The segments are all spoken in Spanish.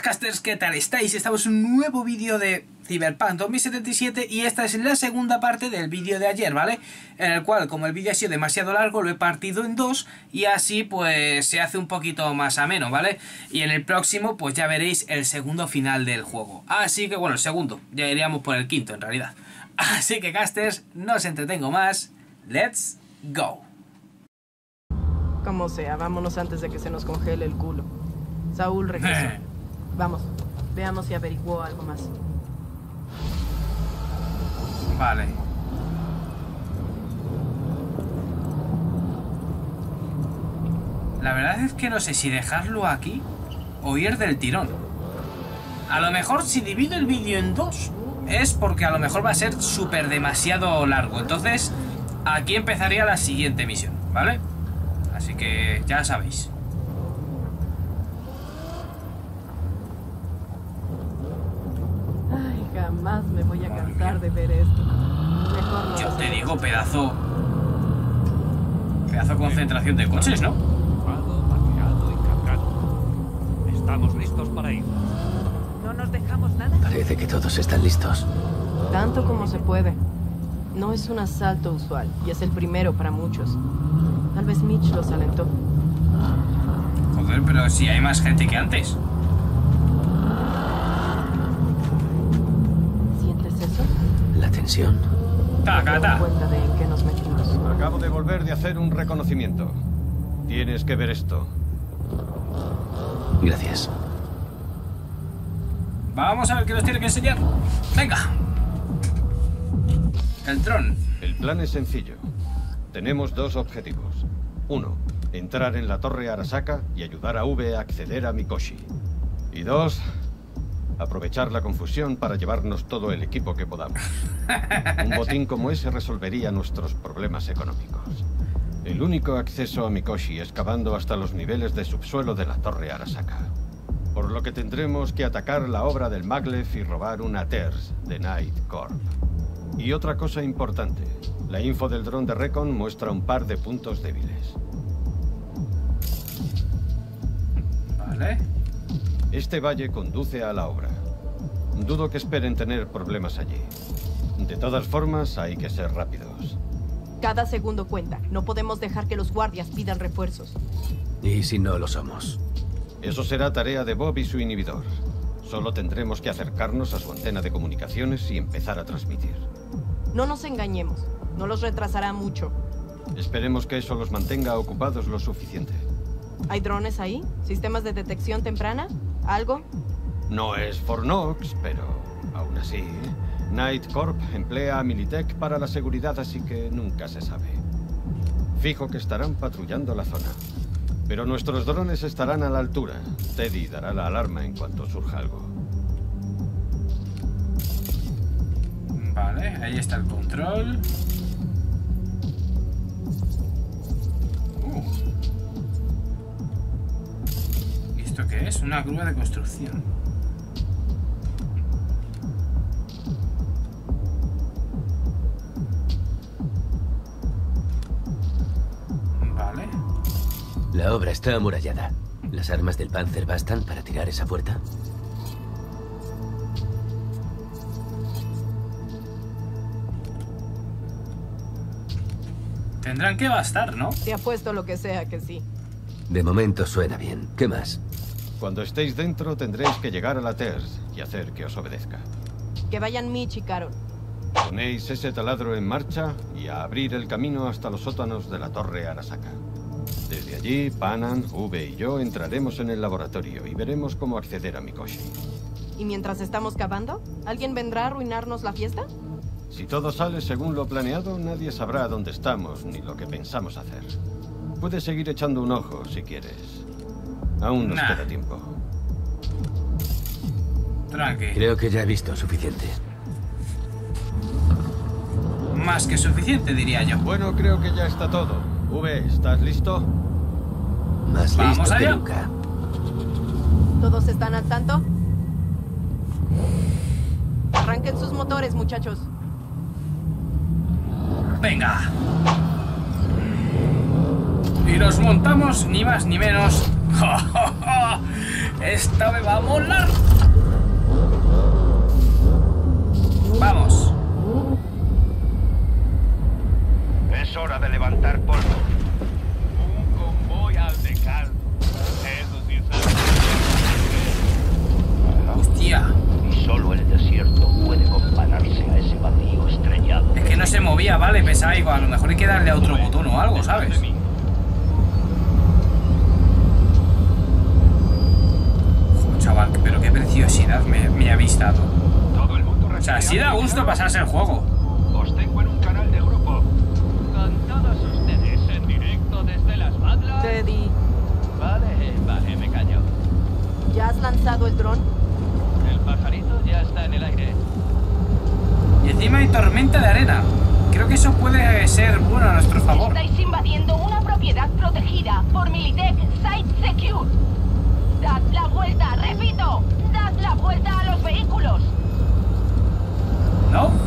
casters, ¿qué tal estáis? Estamos en un nuevo vídeo de Cyberpunk 2077 y esta es la segunda parte del vídeo de ayer, ¿vale? En el cual, como el vídeo ha sido demasiado largo, lo he partido en dos y así pues se hace un poquito más ameno, ¿vale? Y en el próximo pues ya veréis el segundo final del juego. Así que bueno, el segundo, ya iríamos por el quinto en realidad. Así que casters, no os entretengo más, let's go. Como sea, vámonos antes de que se nos congele el culo. Saúl regresó. Vamos, veamos si averiguó algo más. Vale. La verdad es que no sé si dejarlo aquí o ir del tirón. A lo mejor si divido el vídeo en dos es porque a lo mejor va a ser súper demasiado largo. Entonces aquí empezaría la siguiente misión, ¿vale? Así que ya sabéis. Ay, jamás me voy a cansar de ver esto. Mejor no. Yo te digo, pedazo concentración de coches, ¿no? Mapeado y cargado. Estamos listos para ir. No nos dejamos nada. Parece que todos están listos. Tanto como se puede. No es un asalto usual y es el primero para muchos. Tal vez Mitch los alentó. Joder, pero si hay más gente que antes. ¿Sientes eso? La tensión. Taca, Me doy ta. cuenta de en qué nos metimos. Acabo de volver de hacer un reconocimiento. Tienes que ver esto. Gracias. Vamos a ver qué nos tiene que enseñar. Venga. El dron. El plan es sencillo. Tenemos dos objetivos. Uno, entrar en la torre Arasaka y ayudar a V a acceder a Mikoshi. Y dos, aprovechar la confusión para llevarnos todo el equipo que podamos. Un botín como ese resolvería nuestros problemas económicos. El único acceso a Mikoshi es cavando hasta los niveles de subsuelo de la torre Arasaka. Por lo que tendremos que atacar la obra del Maglev y robar una TERS de Night Corp. Y otra cosa importante, la info del dron de Recon muestra un par de puntos débiles. Vale. Este valle conduce a la obra. Dudo que esperen tener problemas allí. De todas formas, hay que ser rápidos. Cada segundo cuenta. No podemos dejar que los guardias pidan refuerzos. ¿Y si no lo somos? Eso será tarea de Bob y su inhibidor. Solo tendremos que acercarnos a su antena de comunicaciones y empezar a transmitir. No nos engañemos. No los retrasará mucho. Esperemos que eso los mantenga ocupados lo suficiente. ¿Hay drones ahí? ¿Sistemas de detección temprana? ¿Algo? No es Fornox, pero aún así, Night Corp emplea a Militech para la seguridad, así que nunca se sabe. Fijo que estarán patrullando la zona. Pero nuestros drones estarán a la altura. Teddy dará la alarma en cuanto surja algo. Vale, ahí está el control. ¿Y esto qué es? Una grúa de construcción. Vale. La obra está amurallada. ¿Las armas del Panzer bastan para tirar esa puerta? Tendrán que bastar, ¿no? Te apuesto lo que sea que sí. De momento suena bien. ¿Qué más? Cuando estéis dentro tendréis que llegar a la TERS y hacer que os obedezca. Que vayan Mitch y Carol. Ponéis ese taladro en marcha y a abrir el camino hasta los sótanos de la torre Arasaka. Desde allí, Panan, V y yo entraremos en el laboratorio y veremos cómo acceder a Mikoshi. ¿Y mientras estamos cavando? ¿Alguien vendrá a arruinarnos la fiesta? Si todo sale según lo planeado, nadie sabrá dónde estamos ni lo que pensamos hacer. Puedes seguir echando un ojo si quieres. Aún nos queda tiempo. Tranqui. Creo que ya he visto suficiente. Más que suficiente, diría yo. Bueno, creo que ya está todo. V, ¿estás listo? Más Vamos listo que allá. nunca. ¿Todos están al tanto? Arranquen sus motores, muchachos. Venga. Y nos montamos ni más ni menos Esta me va a molar. Vamos. Es hora de levantar polvo. Un convoy al decal. Eso sí es. Hostia. Y solo el desierto puede compararse a ese vacío estrellado. Es que no se movía, vale, pensaba, digo, a lo mejor hay que darle a otro botón o algo, ¿sabes? Joder, chaval, pero qué preciosidad me habéis dado. Todo el mundo O sea, sí da gusto pasarse el juego. Os tengo en un canal de grupo. Con todos ustedes en directo desde las Badlands. Teddy, Vale, me callo. ¿ya has lanzado el dron? El pajarito ya está en el aire. Y encima hay tormenta de arena. Creo que eso puede ser bueno a nuestro favor. Estáis invadiendo una propiedad protegida por Militech Site Secure. Dad la vuelta, repito, dad la vuelta a los vehículos. ¿No?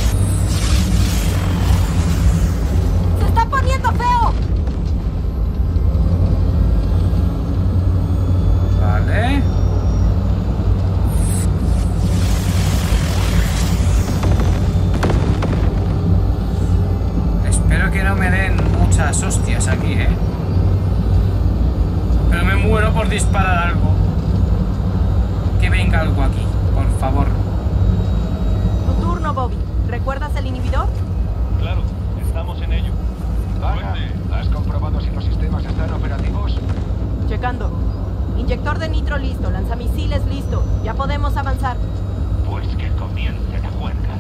¡Se está poniendo feo! Vale. Espero que no me den muchas hostias aquí, ¿eh? Pero me muero por disparar algo. Que venga algo aquí, por favor. Tu turno, Bobby. ¿Recuerdas el inhibidor? Claro, estamos en ello. Ana, ¿has comprobado si los sistemas están operativos? Checando. Inyector de nitro listo, lanzamisiles listo. Ya podemos avanzar. Pues que comience la huelga.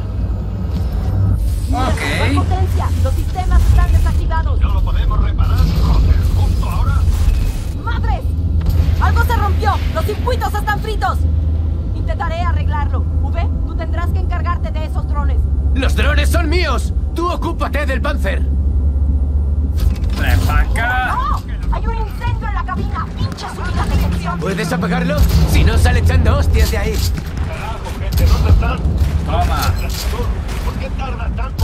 Ok. ¡Potencia! ¡Los sistemas están desactivados! ¿No lo podemos reparar, joder, justo ahora? ¡Madres! ¡Algo se rompió! ¡Los circuitos están fritos! Intentaré arreglarlo. V, tú tendrás que encargarte de esos drones. ¡Los drones son míos! ¡Tú ocúpate del Panzer! ¡Ven pa' acá! ¡No! ¡Hay un incendio en la cabina! ¡Pinches unidad de detección! ¿Puedes apagarlo? Si no, sale echando hostias de ahí. Carajo, gente, ¿dónde están? Toma. ¿Por qué tardan tanto?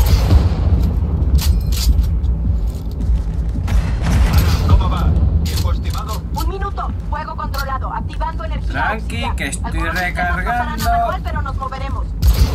¿Cómo va? ¿Tiempo estimado? 1 minuto. Fuego controlado. Activando energía. Tranqui, auxiliar. que estoy Algunos sistemas recargando. pasarán a manual, pero nos moveremos.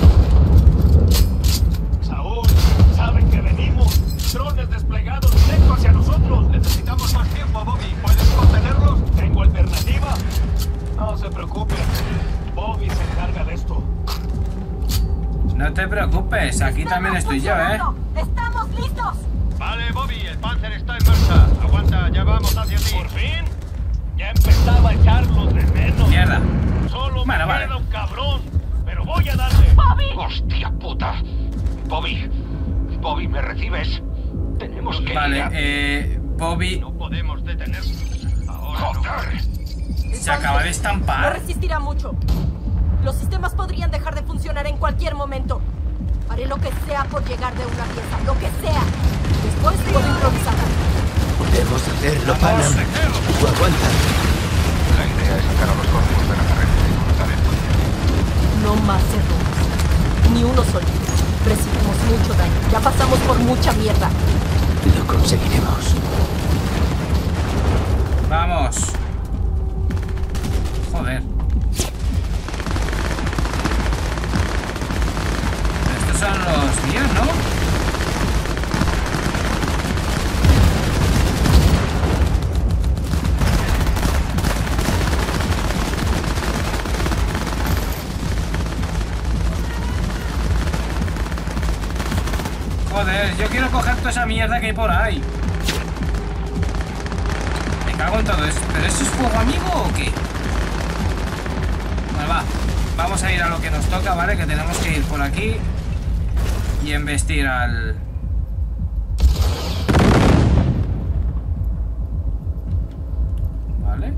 Saúl, ¿saben que venimos? Drones desplegados directo hacia nosotros. Necesitamos más tiempo, Bobby. ¿Puedes contenerlos? ¿Tengo alternativa? No se preocupen. Bobby se encarga de esto. No te preocupes, aquí también estoy yo, ¿eh? ¡Estamos listos! Vale, Bobby, el Panzer está en marcha. Aguanta, ya vamos hacia ti. ¿Por fin? Ya empezaba a echarlos de menos. Mierda. Solo Bueno, me vale. queda un cabrón. Pero voy a darle. ¡Bobby! ¡Hostia puta! Bobby, ¿me recibes? Tenemos que ir a... Vale, Bobby No podemos detenernos. Ahora ¡joder! se acaba de No estampar. resistirá mucho. Los sistemas podrían dejar de funcionar en cualquier momento. Haré lo que sea por llegar de una pieza, lo que sea. Después puedo improvisar. Podemos hacerlo, Panam. Tú aguanta. La idea es sacar a los códigos de la carretera y cruzar el puente. No más errores. Ni uno solo. Recibimos mucho daño. Ya pasamos por mucha mierda. Lo conseguiremos. Vamos. Joder. Estos son los míos, ¿no? Joder, yo quiero coger toda esa mierda que hay por ahí. Me cago en todo esto. ¿Pero eso es fuego amigo o qué? Bueno, va. Vamos a ir a lo que nos toca, ¿vale? Que tenemos que ir por aquí y embestir al... Vale.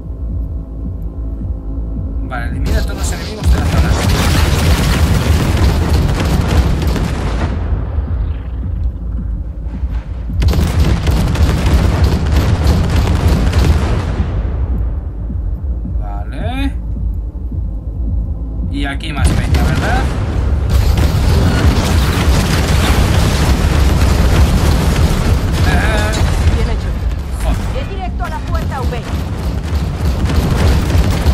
Vale, elimina todos los enemigos de la zona. Vale. Y aquí más peña, ¿verdad? Bien hecho. Joder. Es directo a la puerta, V.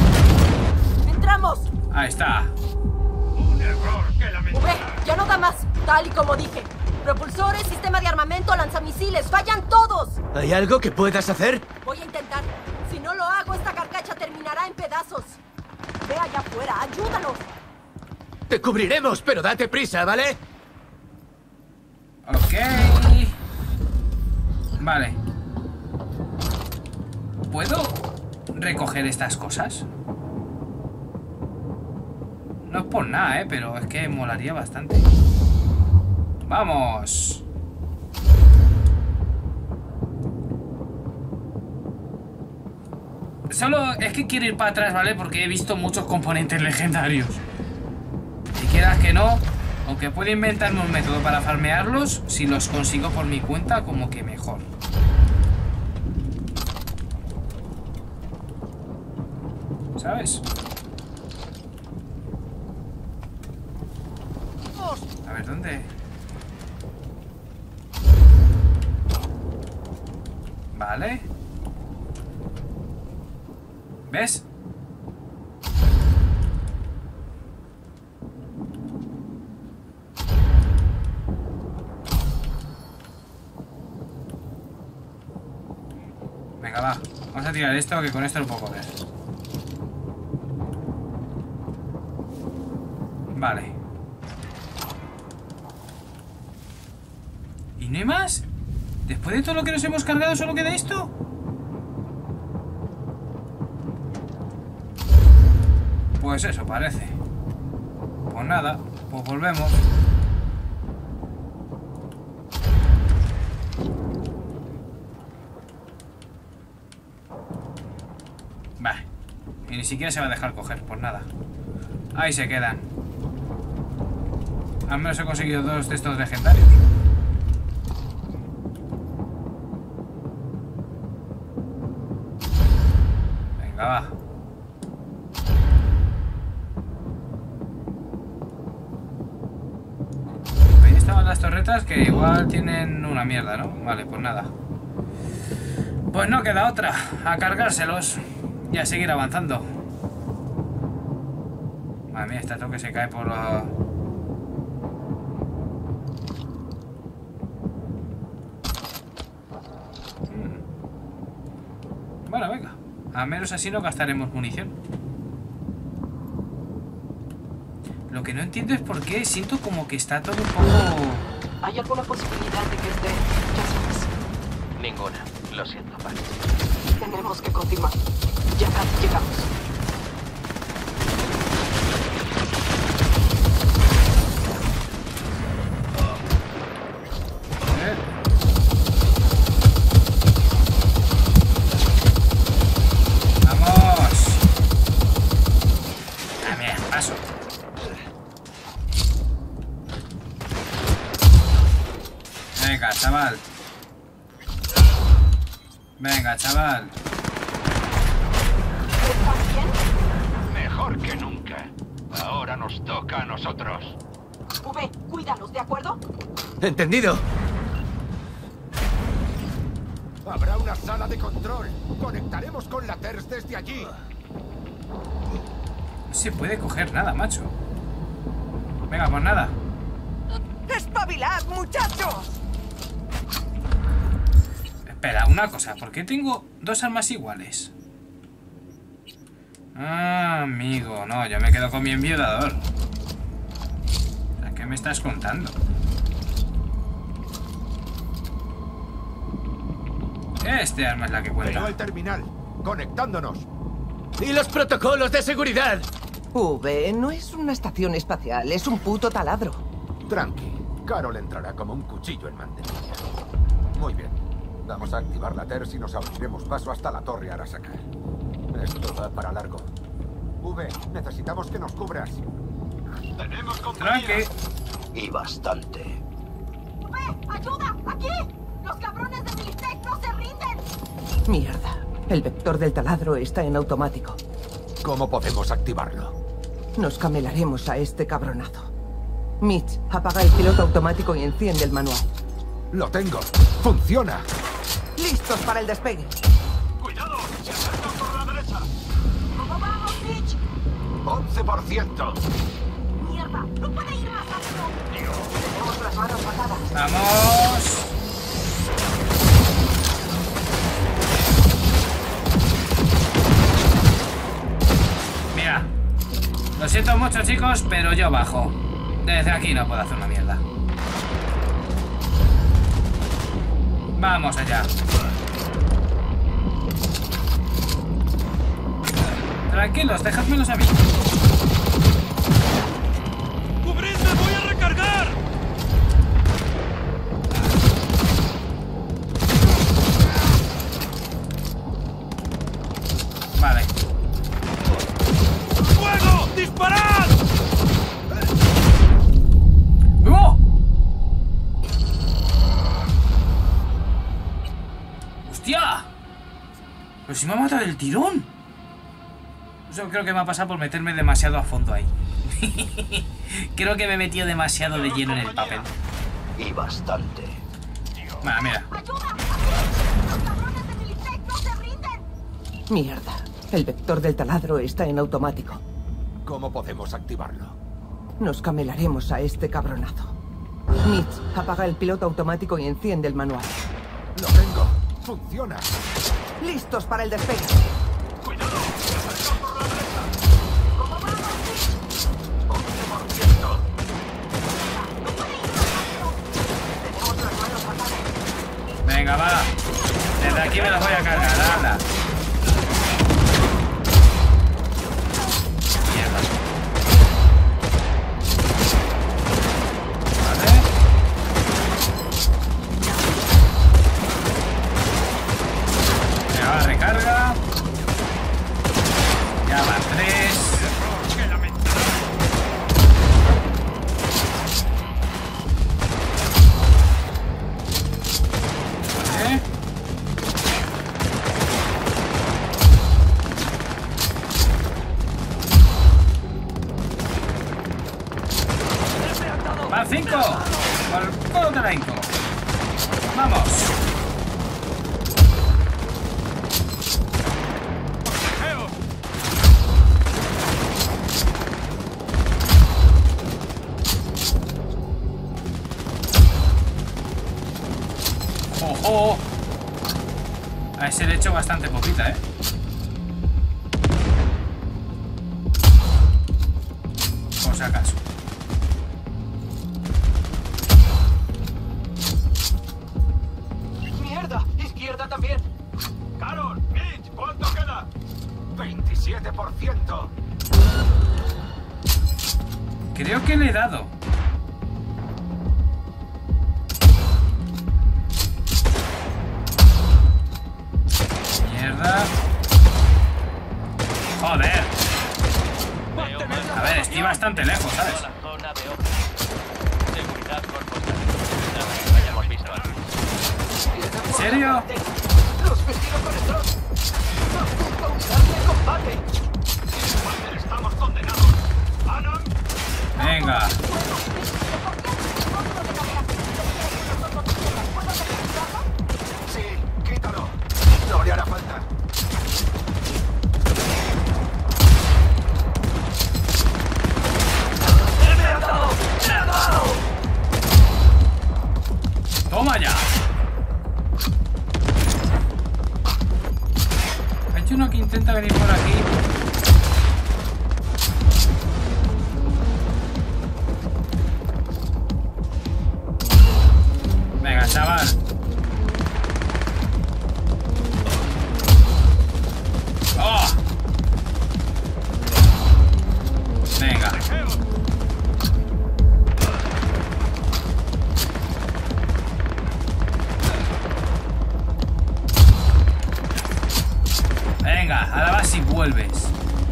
Propulsores, sistema de armamento, lanzamisiles, fallan todos. ¿Hay algo que puedas hacer? Voy a intentar. Si no lo hago, esta carcacha terminará en pedazos. Ve allá afuera, ayúdanos. Te cubriremos, pero date prisa, ¿vale? Ok. Vale. ¿Puedo recoger estas cosas? No es por nada, pero es que molaría bastante. ¡Vamos! Solo es que quiero ir para atrás, ¿vale? Porque he visto muchos componentes legendarios. Si quieras que no, aunque puedo inventarme un método para farmearlos, si los consigo por mi cuenta, como que mejor. ¿Sabes? A ver, ¿dónde? Vale. ¿Ves? Venga, va. Vamos a tirar esto, que con esto lo puedo coger. Vale. ¿Y no hay más? ¿Después de todo lo que nos hemos cargado solo queda esto? Pues eso parece. Pues nada, pues volvemos. Vale. Y ni siquiera se va a dejar coger, pues nada. Ahí se quedan. Al menos he conseguido 2 de estos legendarios. Venga, va. Ahí estaban las torretas que igual tienen una mierda, ¿no? Vale, pues nada. Pues no queda otra. A cargárselos y a seguir avanzando. Madre mía, esta toque se cae por la... Bueno, venga. Al menos así no gastaremos munición. Lo que no entiendo es por qué siento como que está todo un poco... ¿Hay alguna posibilidad de que esté Jasmine? Ninguna. Lo siento, Pat. Tenemos que continuar. Ya casi llegamos. Venga, chaval. Venga, chaval. ¿Estás bien? Mejor que nunca. Ahora nos toca a nosotros. V, cuídalos, ¿de acuerdo? Entendido. Habrá una sala de control. Conectaremos con la TERS desde allí. No se puede coger nada, macho. Venga, pues nada. ¡Espabilad, muchachos! Espera, una cosa. ¿Por qué tengo 2 armas iguales? Ah, amigo. No, yo me quedo con mi enviudador. ¿Qué me estás contando? Este arma es la que Pero cuenta. al terminal. Conectándonos. ¡Y los protocolos de seguridad! V, no es una estación espacial, es un puto taladro. Tranqui. Carol entrará como un cuchillo en mantequilla. Muy bien. Vamos a activar la TERS y nos abriremos paso hasta la torre Arasaka. Esto va para largo. V, necesitamos que nos cubras. Tenemos compañía. Tranqui. Y bastante. V, ayuda, aquí. Los cabrones de Militech no se rinden. Mierda. El vector del taladro está en automático. ¿Cómo podemos activarlo? Nos camelaremos a este cabronazo. Mitch, apaga el piloto automático y enciende el manual. ¡Lo tengo! ¡Funciona! ¡Listos para el despegue! ¡Cuidado! ¡Se acercan por la derecha! ¿Cómo vamos, Mitch? 11%. Mierda, no puede ir más rápido. Dios, Vamos. Mira. Lo siento mucho, chicos, pero yo bajo. Desde aquí no puedo hacer una mierda. Vamos allá. Tranquilos, dejádmelos a mí. ¡Cubridme! ¡Voy a recargar! Vale. ¡Fuego! ¡Disparad! ¡Oh! ¡Hostia! Pero si me ha matado el tirón. Eso creo que me ha pasado por meterme demasiado a fondo ahí. Creo que me he metido demasiado de lleno en el papel. Y bastante. Vale, mira. Mierda. El vector del taladro está en automático. ¿Cómo podemos activarlo? Nos camelaremos a este cabronazo. Mitch, apaga el piloto automático y enciende el manual. ¡Lo tengo! ¡Funciona! ¡Listos para el despegue! ¡Cuidado! Venga, va. Desde aquí me los voy a cargar, anda. Mierda. Vale. Venga, va, recarga. Ya van 3. ¡Van 5! ¡Por todo te la hinco! ¡Vamos! ¡Ojo! A ese le he hecho bastante poquita, ¿eh? Por si acaso. ¡Mierda! ¡Izquierda también! ¡Carol! ¡Mitch! ¿Cuánto queda? 27%. Creo que le he dado. Mierda. Joder. A ver, estoy bastante lejos, ¿sabes? ¿En serio? ¡Los vecinos con el dron! ¡Apunta unidad de combate! ¡Estamos condenados! ¡Anam! Venga. Sí, quítalo. No le hará falta. ¡Toma ya! Hay uno que intenta venir por aquí. Venga, chaval. ¡Oh! Venga. Venga, ahora vas y vuelves.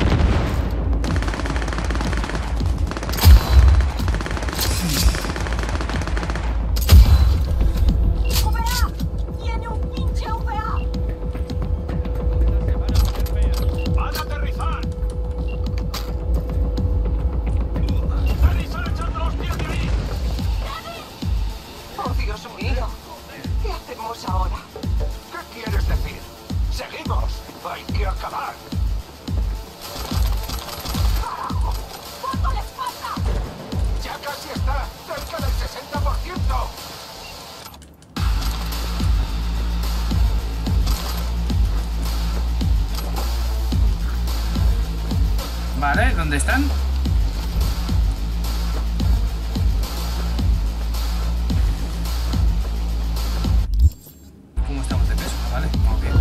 ¡VA! ¡Tiene un pinche VA! ¡Van a aterrizar! ¡Aterrizar echando los pies de ahí! ¡Oh, Dios mío! ¿Qué hacemos ahora? ¿Qué quieres decir? ¡Seguimos! ¡Hay que acabar! Vale, ¿dónde están? ¿Cómo estamos de peso? Vale, vamos bien.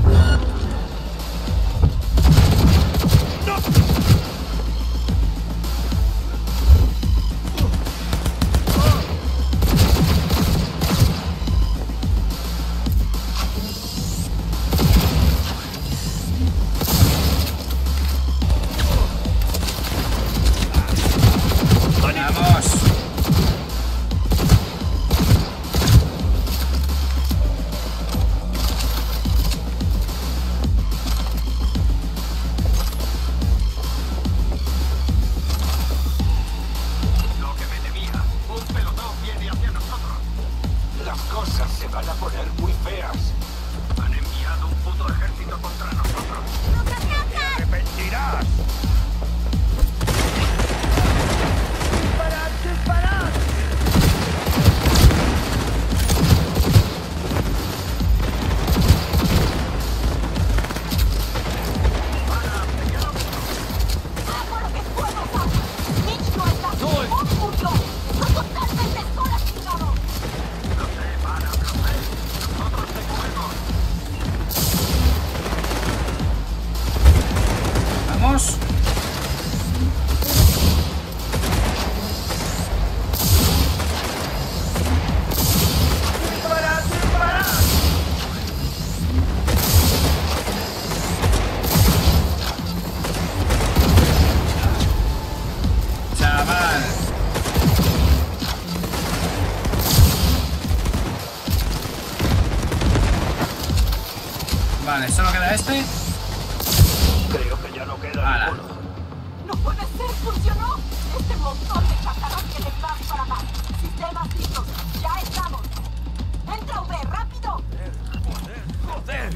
Vale, solo queda este. Creo que ya no queda ninguno. ¡No puede ser! ¡Funcionó! Este montón de chatarras que les va para más. Sistemas listos. ¡Ya estamos! ¡Entra, V! ¡Rápido! ¡Joder!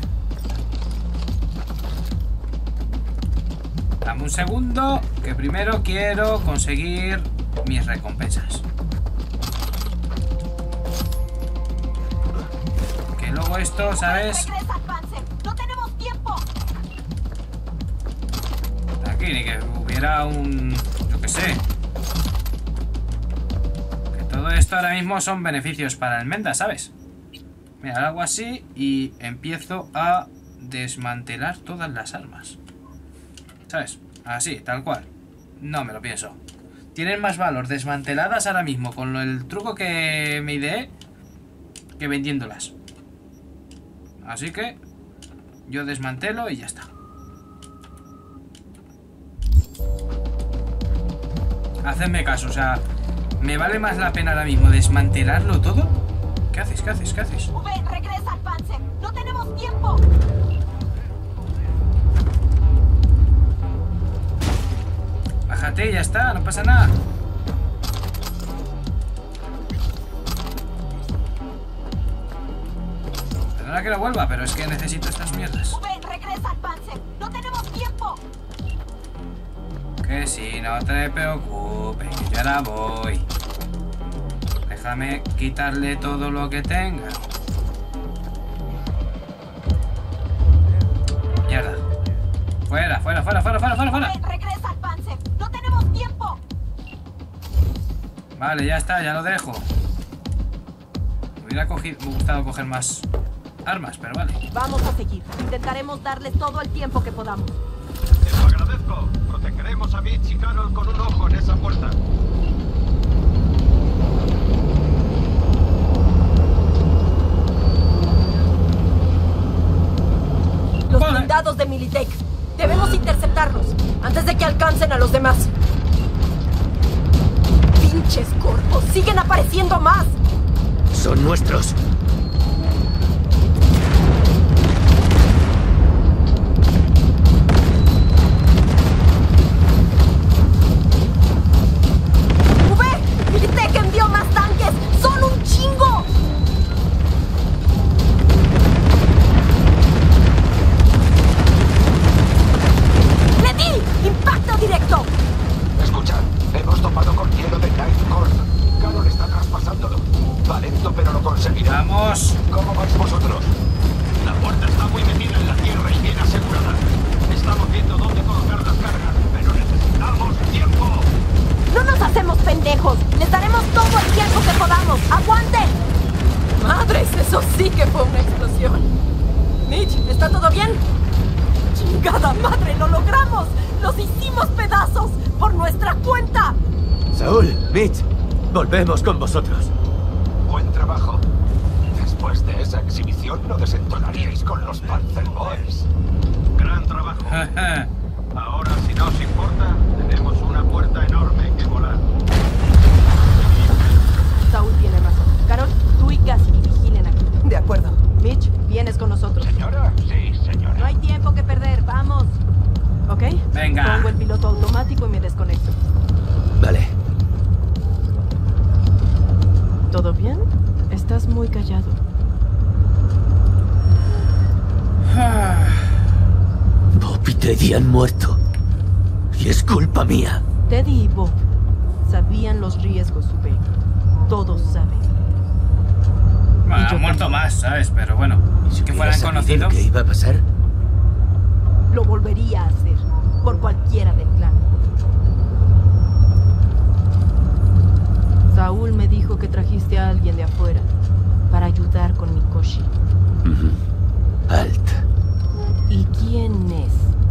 Dame un segundo, que primero quiero conseguir mis recompensas. Que luego esto, ¿sabes? ¡Regresa, Panzer! ¡No tenemos tiempo! Aquí, ni que hubiera un... yo qué sé. Que todo esto ahora mismo son beneficios para el Menda, ¿sabes? Mira, hago así y empiezo a desmantelar todas las armas. ¿Sabes? Así, tal cual. No me lo pienso. Tienen más valor desmanteladas ahora mismo con el truco que me ideé que vendiéndolas. Así que yo desmantelo y ya está. Hacedme caso, o sea, ¿me vale más la pena ahora mismo desmantelarlo todo? ¿Qué haces? ¿Qué haces? ¿Qué haces? V, regresa al Panzer. ¡No tenemos tiempo! Bájate y ya está, no pasa nada. Perdona que no vuelva, pero es que necesito estas mierdas. V, regresa al Panzer. ¡No tenemos tiempo! Que sí, no te preocupes, que yo ahora voy. Déjame quitarle todo lo que tenga. Mierda. Fuera, fuera, fuera, fuera, fuera, fuera, fuera. Regresa al Panzer. ¡No tenemos tiempo! Vale, ya está, ya lo dejo. Me hubiera gustado coger más armas, pero vale. Vamos a seguir. Intentaremos darles todo el tiempo que podamos. Te lo agradezco. Protegeremos a Mitch y Carol con un ojo en esa puerta. Los blindados de Militech. Debemos interceptarlos antes de que alcancen a los demás. ¡Pinches corpos! ¡Siguen apareciendo más! Son nuestros. ¡V! ¡Militech envió más tanques! ¡Son un chingo! ¡Le di! ¡Impacto directo! Escucha, hemos topado con hielo de Nightcore. Carol está traspasándolo. Va lento, pero lo conseguirá. ¡Vamos! ¿Cómo vais vosotros? La puerta está muy metida en la tierra y bien asegurada. Estamos viendo dónde colocar las cargas, pero necesitamos ¡Damos tiempo! ¡No nos hacemos pendejos! ¡Les daremos todo el tiempo que podamos! ¡Aguanten! ¡Madres! Eso sí que fue una explosión. Mitch, ¿está todo bien? ¡Chingada madre! ¡Lo logramos! ¡Los hicimos pedazos! ¡Por nuestra cuenta! Saúl, Mitch, volvemos con vosotros. Buen trabajo. Después de esa exhibición no desentonaríais con los Panzer Boys. Gran trabajo. Ahora, si no os importa, tenemos una puerta enorme que volar. Saúl tiene razón. Carol, tú y Cassidy vigilen aquí. De acuerdo. Mitch, vienes con nosotros. ¿Señora? Sí, señora. No hay tiempo que perder, vamos. ¿Ok? Venga. Pongo el piloto automático y me desconecto. Vale. ¿Todo bien? Estás muy callado. Bob y Teddy han muerto. Y es culpa mía. Teddy y Bob sabían los riesgos, V. Todos saben. Bueno, Y yo han muerto también. más, ¿sabes? Pero bueno, si que fueran ¿Hubieras sabido conocidos. lo que iba a pasar? Lo volvería a hacer. Por cualquiera del clan. Saúl me dijo que trajiste a alguien de afuera. Para ayudar con Mikoshi. Ujú. Alt. ¿Y quién es?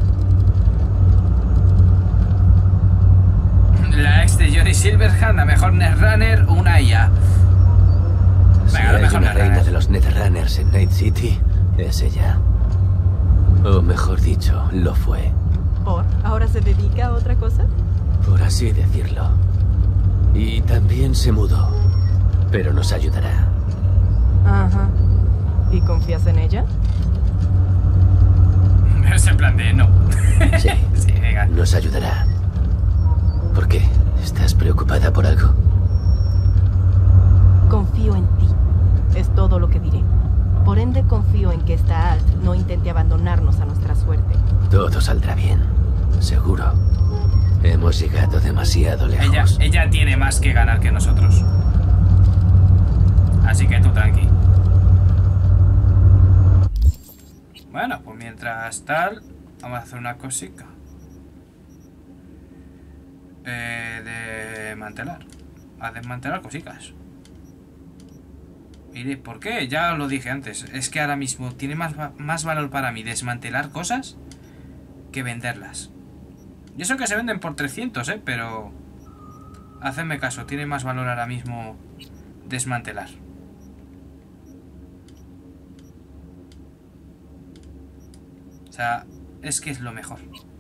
La ex de Johnny Silverhand, la mejor Netrunner, una IA. Si Venga, la hay mejor una reina Netrunner. de los Netherrunners en Night City, es ella. O mejor dicho, lo fue. ¿Por? ¿Ahora se dedica a otra cosa? Por así decirlo. Y también se mudó. Pero nos ayudará. Ajá. ¿Y confías en ella? Es en plan de no. Sí. Sí, venga. Nos ayudará. ¿Por qué? ¿Estás preocupada por algo? Confío en ti. Es todo lo que diré. Por ende, confío en que esta Alt no intente abandonarnos a nuestra suerte. Todo saldrá bien. Seguro. Hemos llegado demasiado lejos. Ella tiene más que ganar que nosotros. Así que tú tranqui. Bueno, pues mientras tal, vamos a hacer una cosica. Desmantelar. A desmantelar cositas. Mire, ¿por qué? Ya lo dije antes. Es que ahora mismo tiene más valor para mí desmantelar cosas que venderlas. Y eso que se venden por 300, pero... Hacedme caso, tiene más valor ahora mismo desmantelar. O sea, es que es lo mejor.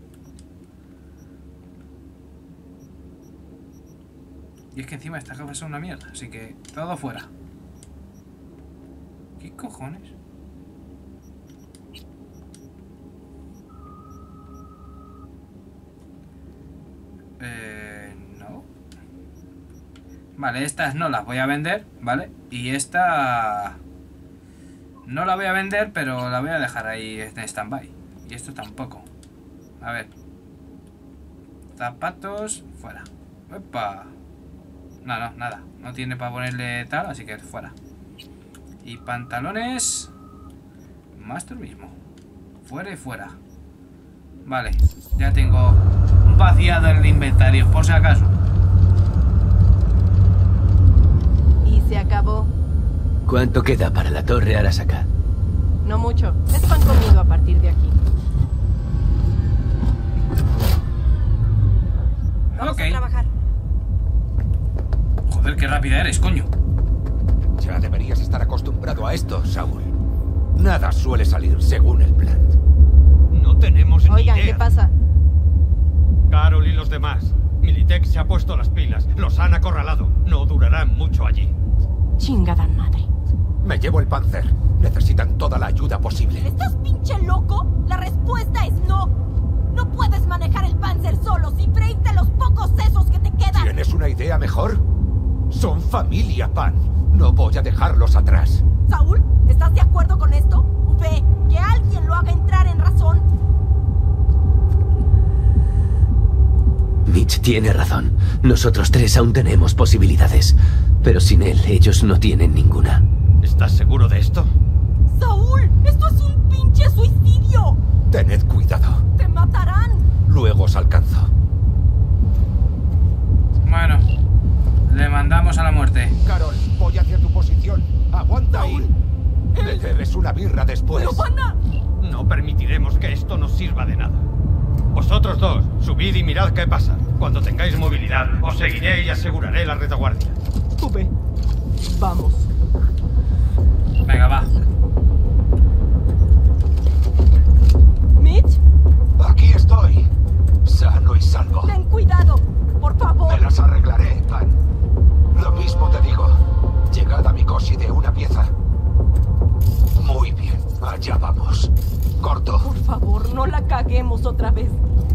Y es que encima esta caja es una mierda, así que todo fuera. ¿Qué cojones? No. Vale, estas no las voy a vender, ¿vale? Y esta... No la voy a vender, pero la voy a dejar ahí en stand-by. Y esto tampoco. A ver. Zapatos, fuera. ¡Epa! No, nada. No tiene para ponerle tal, así que fuera. Y pantalones... Más lo mismo. Fuera y fuera. Vale, ya tengo vaciado el inventario, por si acaso. Y se acabó. ¿Cuánto queda para la torre Arasaka? No mucho. Es pan comido a partir de aquí. Vamos a trabajar. Joder, qué rápida eres, coño. Ya deberías estar acostumbrado a esto, Saúl. Nada suele salir según el plan. No tenemos ni Oigan, idea. ¿qué pasa? Carol y los demás. Militech se ha puesto las pilas. Los han acorralado. No durarán mucho allí. Chingada madre. Me llevo el Panzer. Necesitan toda la ayuda posible. ¿Estás pinche loco? La respuesta es no. No puedes manejar el Panzer solo sin freírte los pocos sesos que te quedan. ¿Tienes una idea mejor? Son familia, Pan. No voy a dejarlos atrás. Saúl, ¿estás de acuerdo con esto? V, que alguien lo haga entrar en razón. Mitch tiene razón. Nosotros tres aún tenemos posibilidades. Pero sin él, ellos no tienen ninguna. ¿Estás seguro de esto? Saúl, esto es un pinche suicidio. Tened cuidado. Te matarán. Luego os alcanzo. tomes una birra después. ¡Pero, pana! No permitiremos que esto nos sirva de nada. Vosotros dos, subid y mirad qué pasa. Cuando tengáis movilidad, os seguiré y aseguraré la retaguardia. V, vamos. Venga, va. ¿Mitch? Aquí estoy. Sano y salvo. Ten cuidado, por favor. Me las arreglaré, Pan. Lo mismo te digo. Llegad a Mikoshi de una pieza. Muy bien, allá vamos. Corto. Por favor, no la caguemos otra vez.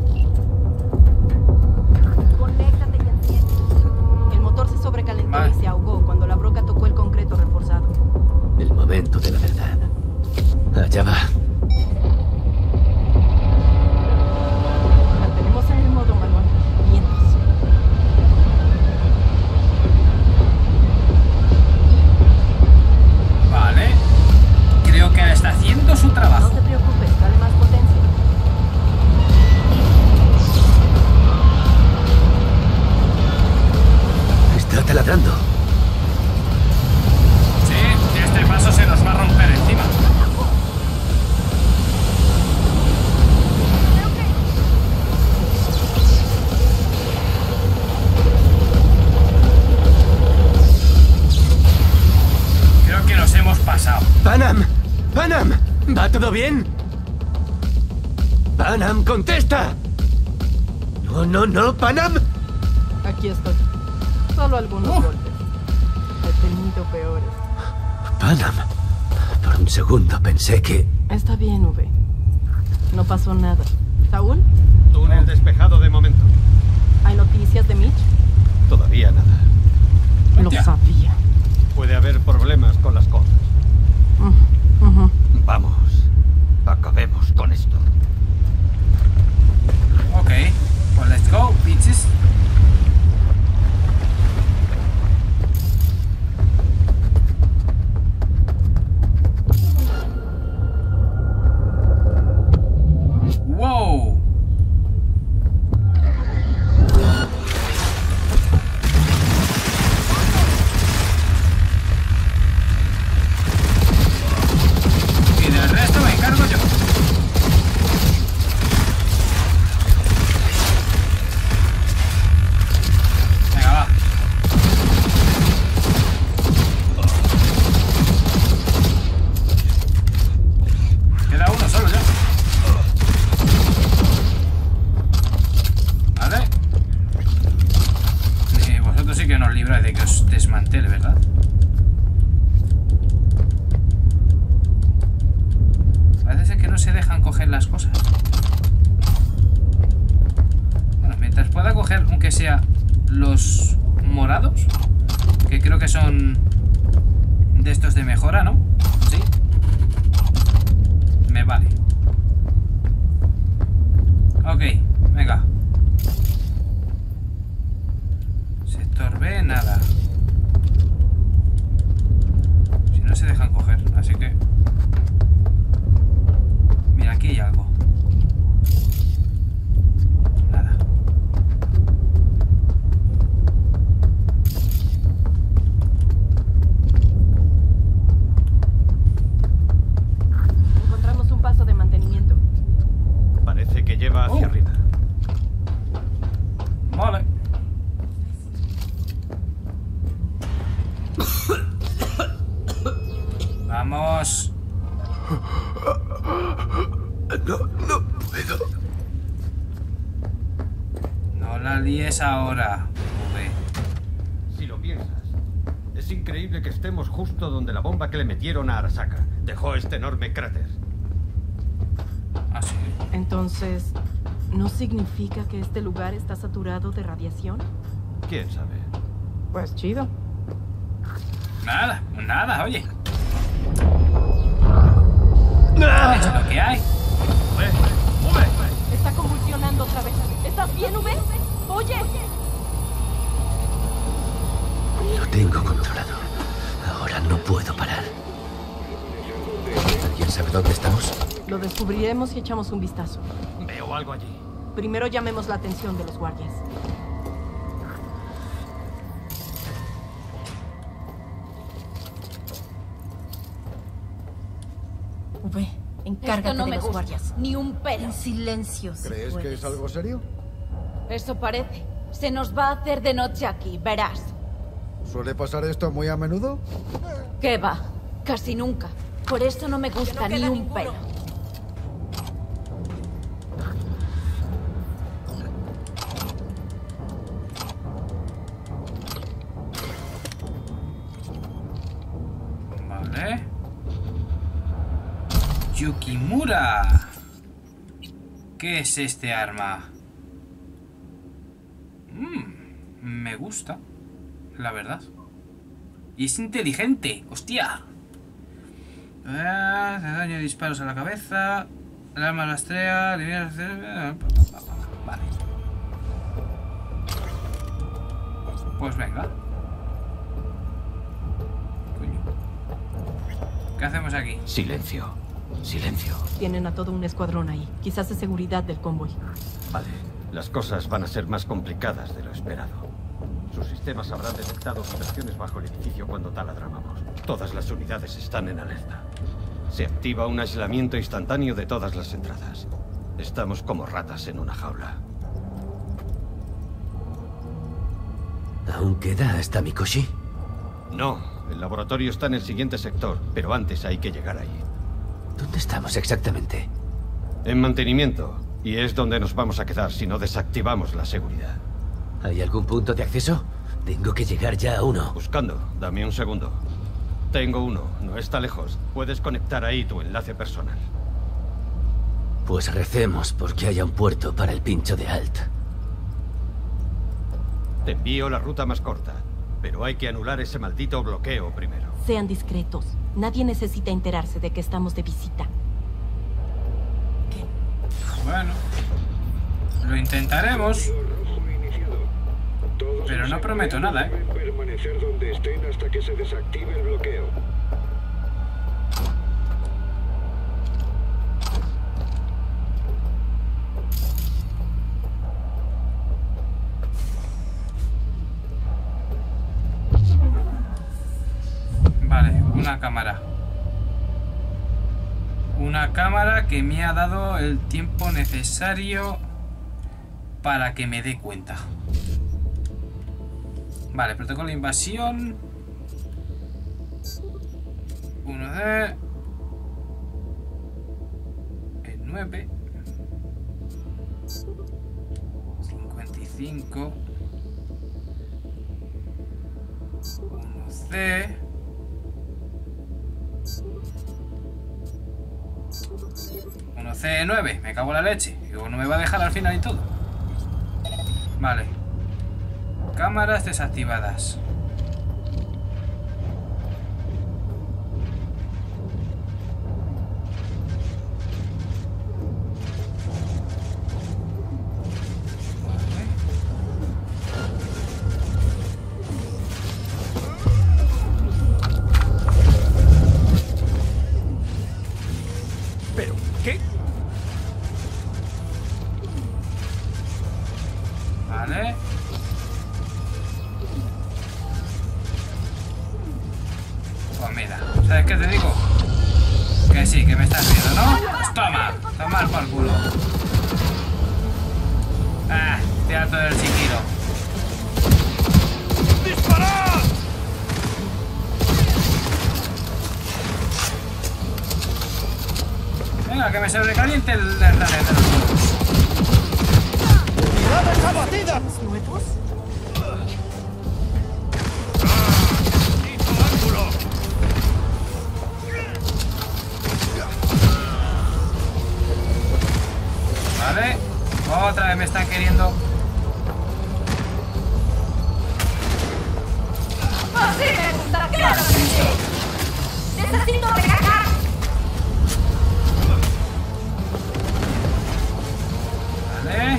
Conéctate y enciende. El motor se sobrecalentó y se ahogó cuando la broca tocó el concreto reforzado. El momento de la verdad. Allá va. Mantenemos en el modo manual. Vientos. Vale. Creo que está haciendo su No trabajo. te preocupes, dale más potencia. Está taladrando. Sí, este paso se nos va a romper encima. Creo que nos hemos pasado. ¡Panam! ¡Panam! ¿Va todo bien? ¡Panam, contesta! No, no, no, Panam. Aquí estoy. Solo algunos golpes. He tenido peores. Panam. Por un segundo pensé que... Está bien, V. No pasó nada. ¿Saúl? Túnel despejado de momento. ¿Hay noticias de Mitch? Todavía nada. Lo sabía. Puede haber problemas con las cosas. Vamos. Acabemos con esto. Ok, pues let's go, bitches. Wow. Y del resto me encargo yo. Venga, va. Queda uno solo ya. Vale. Vosotros sí que nos libráis de que os desmantele, ¿verdad? Parece ser que no se dejan coger las cosas. Bueno, mientras pueda coger, aunque sea los morados, que creo que son de estos de mejora, ¿no? Sí. Me vale. Ok, venga. Sector B, nada. Si no se dejan coger, así que... Mira, aquí hay algo. Nada. Encontramos un paso de mantenimiento. Parece que lleva hacia arriba. Vale. Vamos. No puedo. No la líes ahora, V. Si lo piensas, es increíble que estemos justo donde la bomba que le metieron a Arasaka dejó este enorme cráter. Ah, sí. Entonces, ¿no significa que este lugar está saturado de radiación? ¿Quién sabe? Pues chido. Nada, nada, oye. ¡Ah! Es lo que hay. Está convulsionando otra vez. ¿Estás bien, V? Oye. Lo tengo controlado. Ahora no puedo parar. ¿Alguien sabe dónde estamos? Lo descubriremos si echamos un vistazo. Veo algo allí. Primero llamemos la atención de los guardias. Ve, encárgate Esto no de me los gusta. guardias. Ni un pelo. En silencio, si ¿Crees que puedes. es algo serio? Eso parece. Se nos va a hacer de noche aquí, verás. ¿Suele pasar esto muy a menudo? ¿Qué va? Casi nunca. Por eso no me gusta ni un pelo. Vale. Yukimura. ¿Qué es este arma? Me gusta, la verdad. Y es inteligente, hostia. Te daño de disparos a la cabeza. El arma rastrea. Vale. Pues venga. Coño. ¿Qué hacemos aquí? Silencio. Silencio. Tienen a todo un escuadrón ahí. Quizás de seguridad del convoy. Vale. Las cosas van a ser más complicadas de lo esperado. Sus sistemas habrán detectado vibraciones bajo el edificio cuando taladrábamos. Todas las unidades están en alerta. Se activa un aislamiento instantáneo de todas las entradas. Estamos como ratas en una jaula. ¿Aún queda hasta Mikoshi? No, el laboratorio está en el siguiente sector, pero antes hay que llegar ahí. ¿Dónde estamos exactamente? En mantenimiento, y es donde nos vamos a quedar si no desactivamos la seguridad. ¿Hay algún punto de acceso? Tengo que llegar ya a uno. Buscando, dame un segundo. Tengo uno, no está lejos. Puedes conectar ahí tu enlace personal. Pues recemos porque haya un puerto para el pincho de Alt. Te envío la ruta más corta, pero hay que anular ese maldito bloqueo primero. Sean discretos. Nadie necesita enterarse de que estamos de visita. Bueno, lo intentaremos. Pero no prometo nada, ¿eh? Deben permanecer donde estén hasta que se desactive el bloqueo. Vale, una cámara. Una cámara que me ha dado el tiempo necesario para que me dé cuenta. Vale, protocolo de invasión. 1D. El 9. 55. 1C. 1C9. Me cago en la leche. Digo, no me va a dejar al final y todo. Vale. Cámaras desactivadas. ¿Pero qué? Vale. Pues mira, ¿sabes qué te digo? Que sí, que me estás viendo, ¿no? Pues toma, tomar por culo. Ah, estoy harto del Sekiro. ¡Disparad! Venga, que me sobrecaliente el runner de los juegos. ¡Mirad esa batida! ¿Nuevos? Vale, otra vez me están queriendo. ¡Así me gusta! ¡Claro que sí! ¡Necesito recargar! Vale.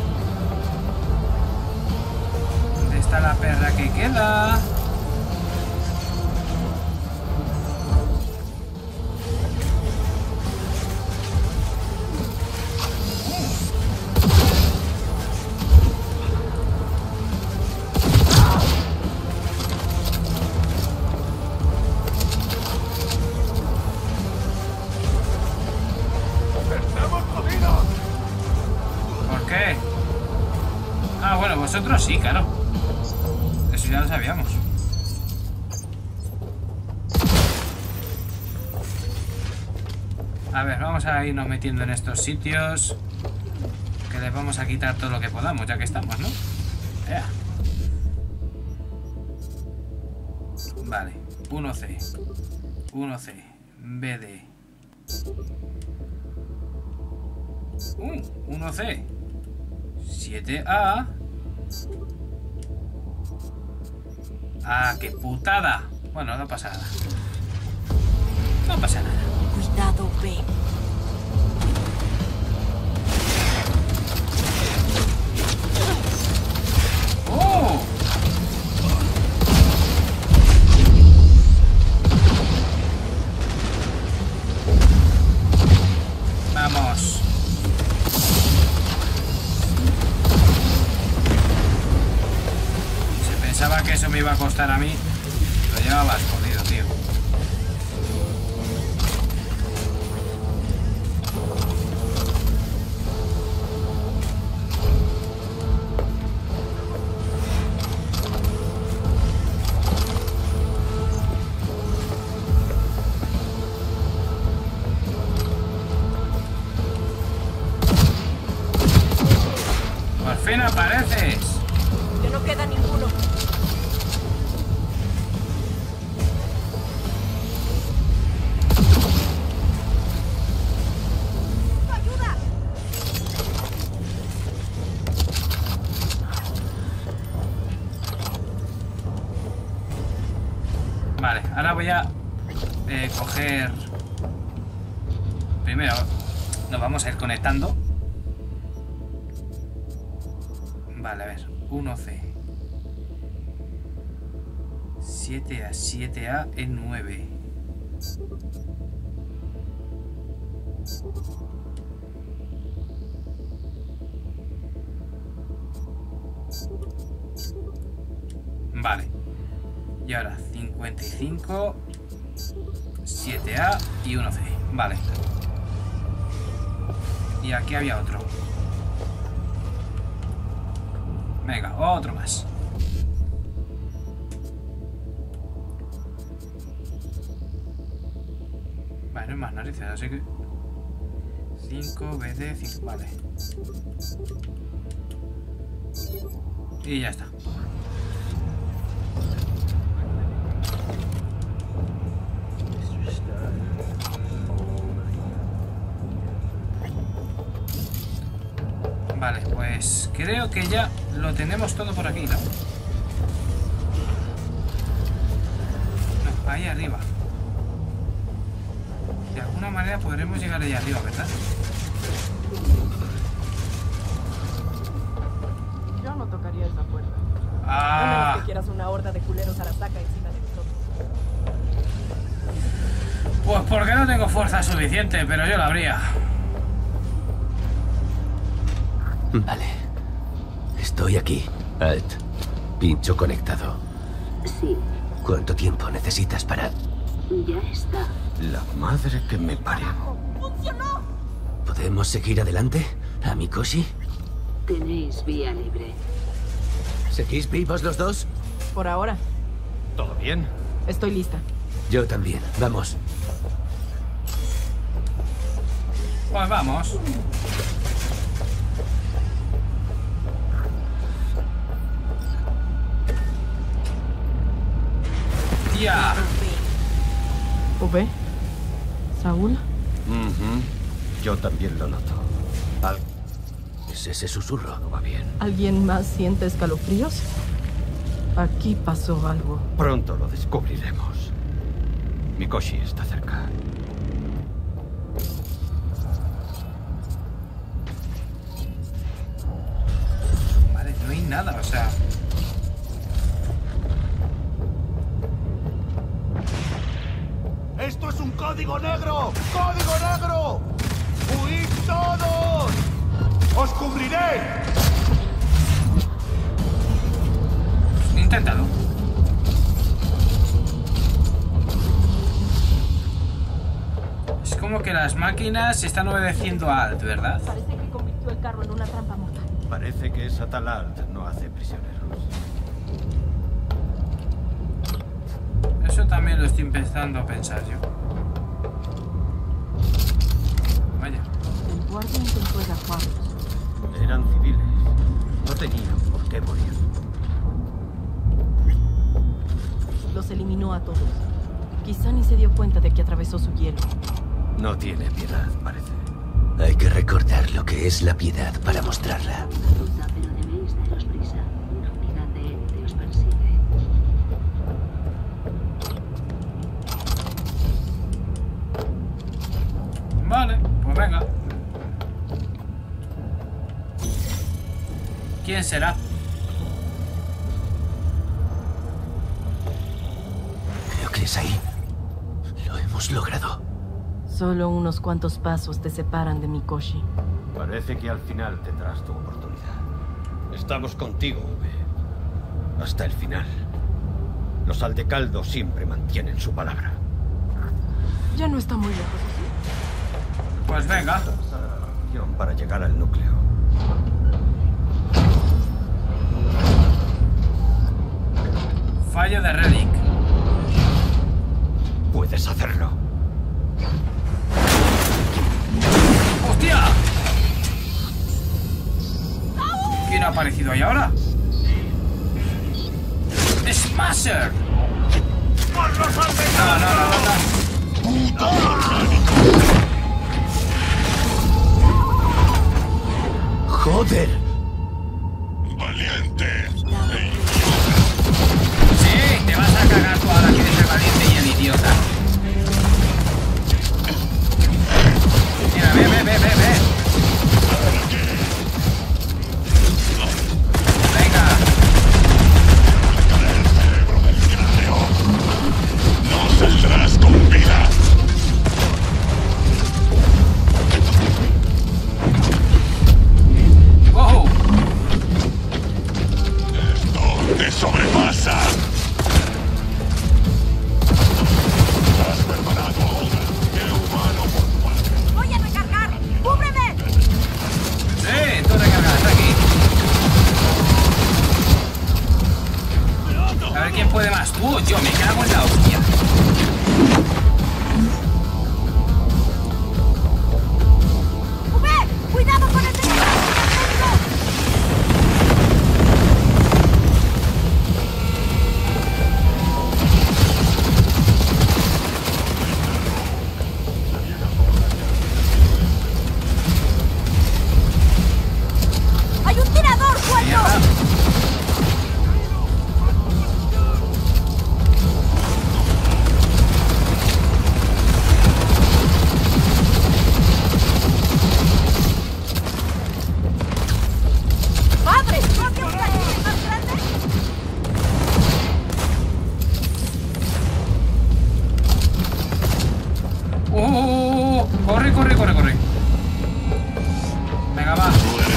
¿Dónde está la perra que queda? Nosotros sí, claro. Eso ya lo sabíamos. A ver, vamos a irnos metiendo en estos sitios. Que les vamos a quitar todo lo que podamos, ya que estamos, ¿no? ¡Ea! Vale, 1C. 1C. BD. 1C. 7A. ¡Ah, qué putada! Bueno, no pasa nada. No pasa nada. Cuidado, B. ¡Oh! Vamos. Se pensaba que eso me iba a costar a mí. Lo llevaba escondido, tío. Por fin apareces. Que no queda ninguno. ¡Ayuda! Vale, ahora voy a coger... Primero nos vamos a ir conectando. Vale, a ver, 1C 7A, 7A en 9. Vale. Y ahora 55 7A y 1C. Vale. Y aquí había otro. Venga, otro más. Vale, no hay más narices, así que 5 BD 5, vale. Y ya está. Vale, pues creo que ya lo tenemos todo por aquí, ¿no? No, ahí arriba. De alguna manera podremos llegar ahí arriba, ¿verdad? Yo no tocaría esa puerta. Ah. A menos que quieras una horda de culeros Arasaka encima de nosotros. Pues porque no tengo fuerza suficiente, pero yo la habría. Vale. Estoy aquí. Alt. Pincho conectado. Sí, ¿Cuánto tiempo necesitas para...? ya está. La madre que me parió. ¡Funcionó! ¿Podemos seguir adelante? ¿A Mikoshi? Tenéis vía libre. ¿Seguís vivos los dos? Por ahora. ¿Todo bien? Estoy lista. Yo también. Vamos. Pues vamos. Ya. ¿V? ¿Saúl? Yo también lo noto. ¿Es ese susurro? No va bien. ¿Alguien más siente escalofríos? Aquí pasó algo. Pronto lo descubriremos. Mikoshi está cerca. Vale, no hay nada, o sea... ¡Esto es un código negro! ¡Código negro! ¡Huid todos! ¡Os cubriré! Inténtalo. Es como que las máquinas están obedeciendo a Alt, ¿verdad? Parece que convirtió el carro en una trampa mortal. Parece que esa Talalt no hace prisioneros. Eso también lo estoy empezando a pensar yo. Vaya. El guardia intentó evacuarlos. Eran civiles. No tenían por qué morir. Los eliminó a todos. Quizá ni se dio cuenta de que atravesó su hielo. No tiene piedad, parece. Hay que recordar lo que es la piedad para mostrarla. Ruta, pero debéis daros prisa. Una unidad de élite os persigue. Vale, pues venga. ¿Quién será? Creo que es ahí. Lo hemos logrado. Solo unos cuantos pasos te separan de Mikoshi. Parece que al final tendrás tu oportunidad. Estamos contigo, V. Hasta el final. Los Aldecaldos siempre mantienen su palabra. Ya no está muy lejos. Pues venga. Para llegar al núcleo. Fallo de Relic. Puedes hacerlo. ¡Hostia! ¿Quién ha aparecido ahí ahora? ¡Smasher! No. ¡Joder! Valiente. Sí, te vas a cagar tú ahora que eres el valiente y el idiota. Mira, ve. Venga. No saldrás con vida. ¡Wow! Esto te sobrepasa. Has preparado ahora. ¡Qué humano por tu parte! ¡Voy a recargar! ¡Cúbreme! Sí, tú recargas aquí. A ver quién puede más. Tú, yo me cago en la hostia. ¡Cuidado con ese nivel! ¡Hay un tirador suelto! ¡Padre! ¿No había un calibre más grande? Corre. Venga, va.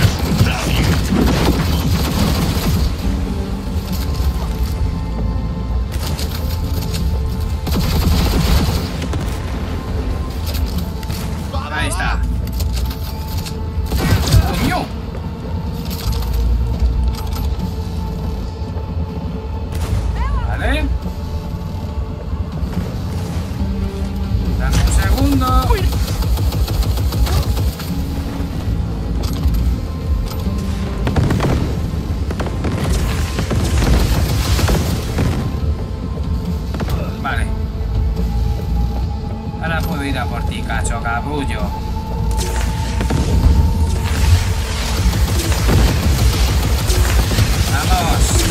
Ahí está. ¡Coño! Vale. Dame un segundo. Vale. Ahora puedo ir a por ti, cacho capullo. Vamos.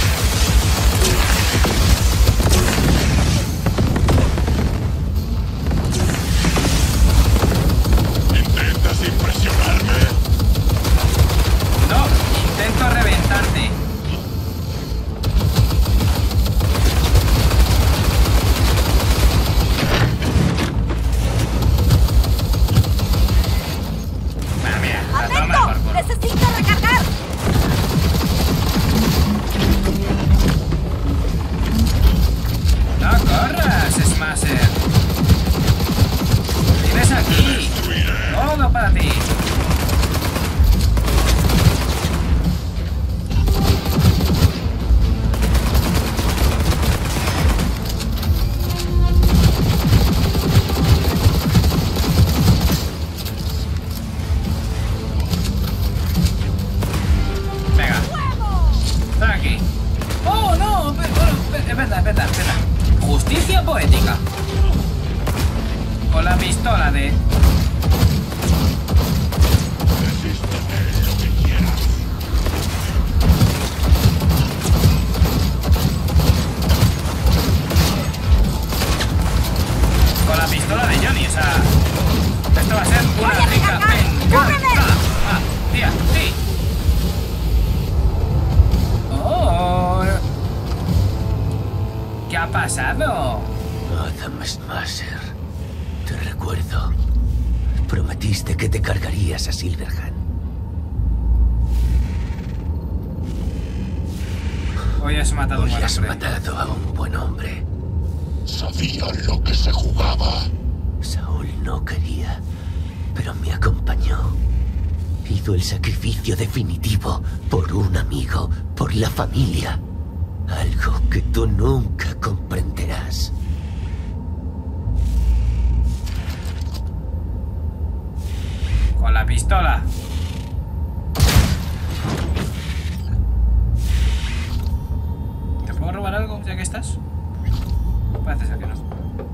¿Intentas impresionarme? No, intento reventarte. Mira, la toma por culo. ¡Necesito recargar! pistola de... Con la pistola de Johnny, o sea... Esto va a ser una rica venganza. Ah, tía, sí. Oh. ¿Qué ha pasado? Adam Smasher, te recuerdo. Prometiste que te cargarías a Silverhand. Hoy has matado Hoy has matado a un buen hombre. Sabía lo que se jugaba. Saúl no quería, pero me acompañó. Hizo el sacrificio definitivo por un amigo, por la familia. Algo que tú nunca comprenderás. Con la pistola. ¿Te puedo robar algo ya que estás? Parece ser que no.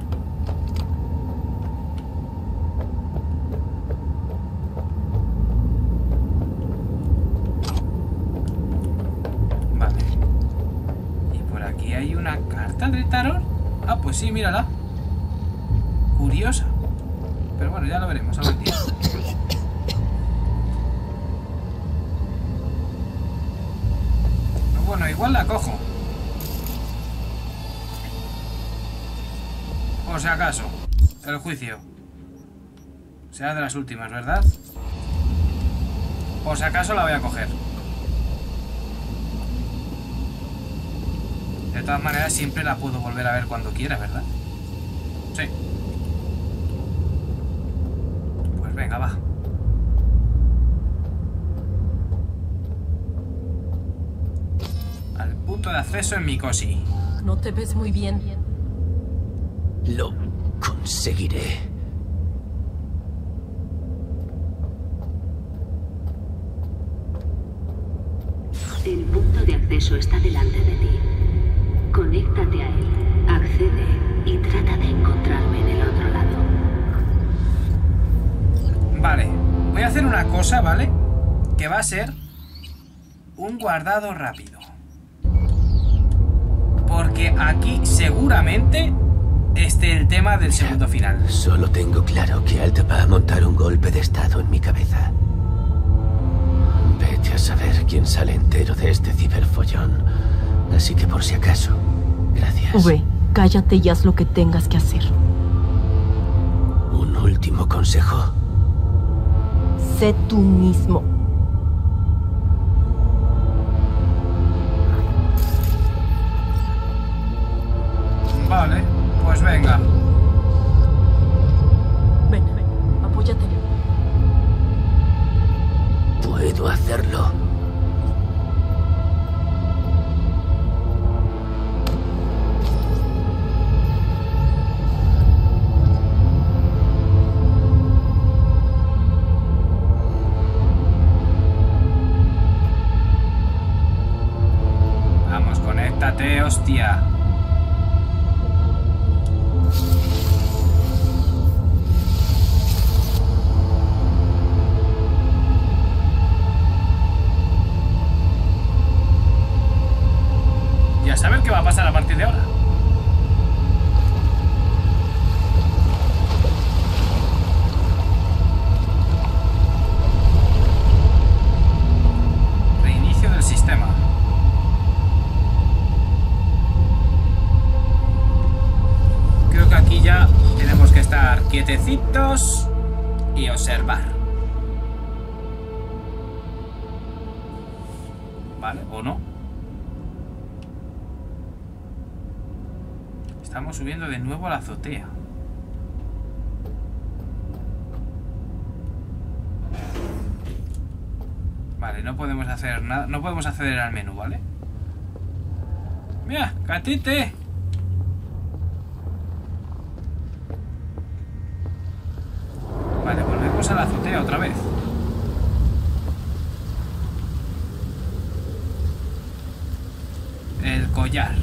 Vale. Y por aquí hay una carta de tarot. Ah, pues sí, mírala. Curiosa. Pero bueno, ya lo veremos algún día. Bueno, igual la cojo. Por si acaso. El juicio. Será de las últimas, ¿verdad? Por si acaso la voy a coger. De todas maneras, siempre la puedo volver a ver cuando quiera, ¿verdad? Sí. Pues venga, va. Al punto de acceso en Mikoshi. No te ves muy bien. Lo conseguiré. El punto de acceso está delante de ti. Conéctate a él, accede y trata de encontrarme en el otro lado. Vale, voy a hacer una cosa, ¿vale? Que va a ser un guardado rápido. Porque aquí seguramente esté el tema del segundo final. Solo tengo claro que Alta va a montar un golpe de estado en mi cabeza. Vete a saber quién sale entero de este ciberfollón. Así que por si acaso, gracias. V, cállate y haz lo que tengas que hacer. ¿Un último consejo? Sé tú mismo. Vale, pues venga. Ven, apóyate. Puedo hacerlo. Vamos, conéctate, hostia. Y a saber qué va a pasar a partir de ahora. Reinicio del sistema. Creo que aquí ya tenemos que estar quietecitos y observar. ¿Vale? ¿O no? Estamos subiendo de nuevo a la azotea. Vale, no podemos hacer nada. No podemos acceder al menú, ¿vale? Mira, gatite. Vale, volvemos a la azotea otra vez. El collar.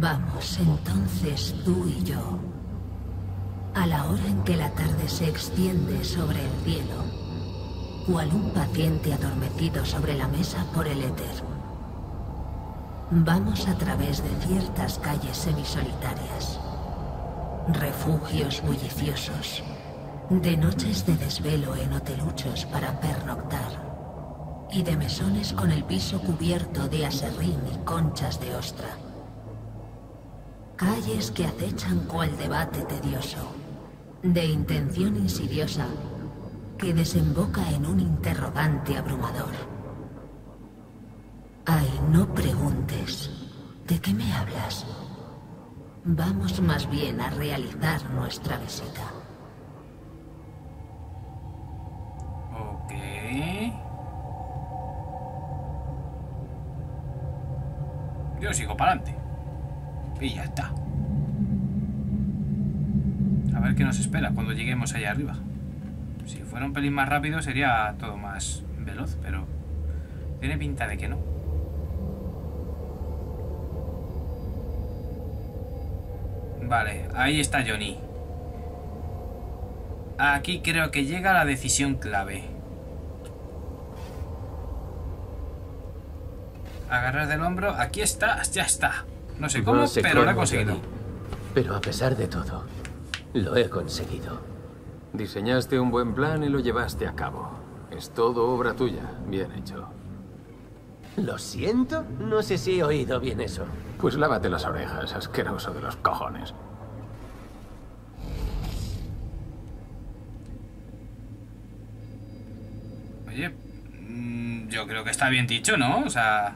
Vamos, entonces tú y yo. A la hora en que la tarde se extiende sobre el cielo, cual un paciente adormecido sobre la mesa por el éter. Vamos a través de ciertas calles semisolitarias, refugios bulliciosos, de noches de desvelo en hoteluchos para pernoctar, y de mesones con el piso cubierto de aserrín y conchas de ostra. Calles que acechan cual debate tedioso, de intención insidiosa, que desemboca en un interrogante abrumador. Ay, no preguntes. ¿De qué me hablas? Vamos más bien a realizar nuestra visita. Ok. Yo sigo para adelante. Y ya está. A ver qué nos espera cuando lleguemos allá arriba. Si fuera un pelín más rápido sería todo más veloz, pero tiene pinta de que no. Vale, ahí está Johnny. Aquí creo que llega la decisión clave. Agarrar del hombro, aquí está, ya está. No sé cómo, pero lo he conseguido. Pero a pesar de todo, lo he conseguido. Diseñaste un buen plan y lo llevaste a cabo. Es todo obra tuya. Bien hecho. Lo siento, no sé si he oído bien eso. Pues lávate las orejas, asqueroso de los cojones. Oye, yo creo que está bien dicho, ¿no? O sea...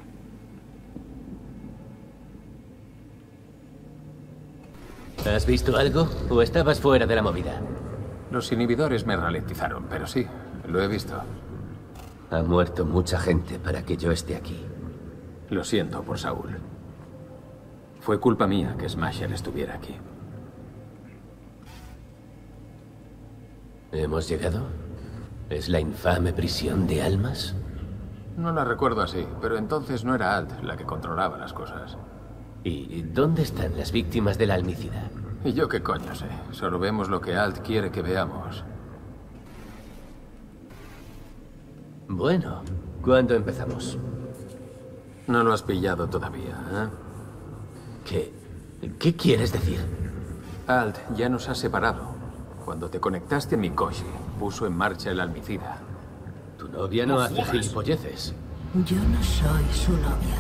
¿Has visto algo o estabas fuera de la movida? Los inhibidores me ralentizaron, pero sí, lo he visto. Ha muerto mucha gente para que yo esté aquí. Lo siento por Saúl. Fue culpa mía que Smasher estuviera aquí. ¿Hemos llegado? ¿Es la infame prisión de almas? No la recuerdo así, pero entonces no era Alt la que controlaba las cosas. ¿Y dónde están las víctimas de la almicida? ¿Y yo qué coño sé? Solo vemos lo que Alt quiere que veamos. Bueno, ¿cuándo empezamos? No lo has pillado todavía, ¿eh? ¿Qué quieres decir? Alt ya nos ha separado. Cuando te conectaste a Mikoshi, puso en marcha el almicida. Tu novia no hace gilipolleces. Yo no soy su novia.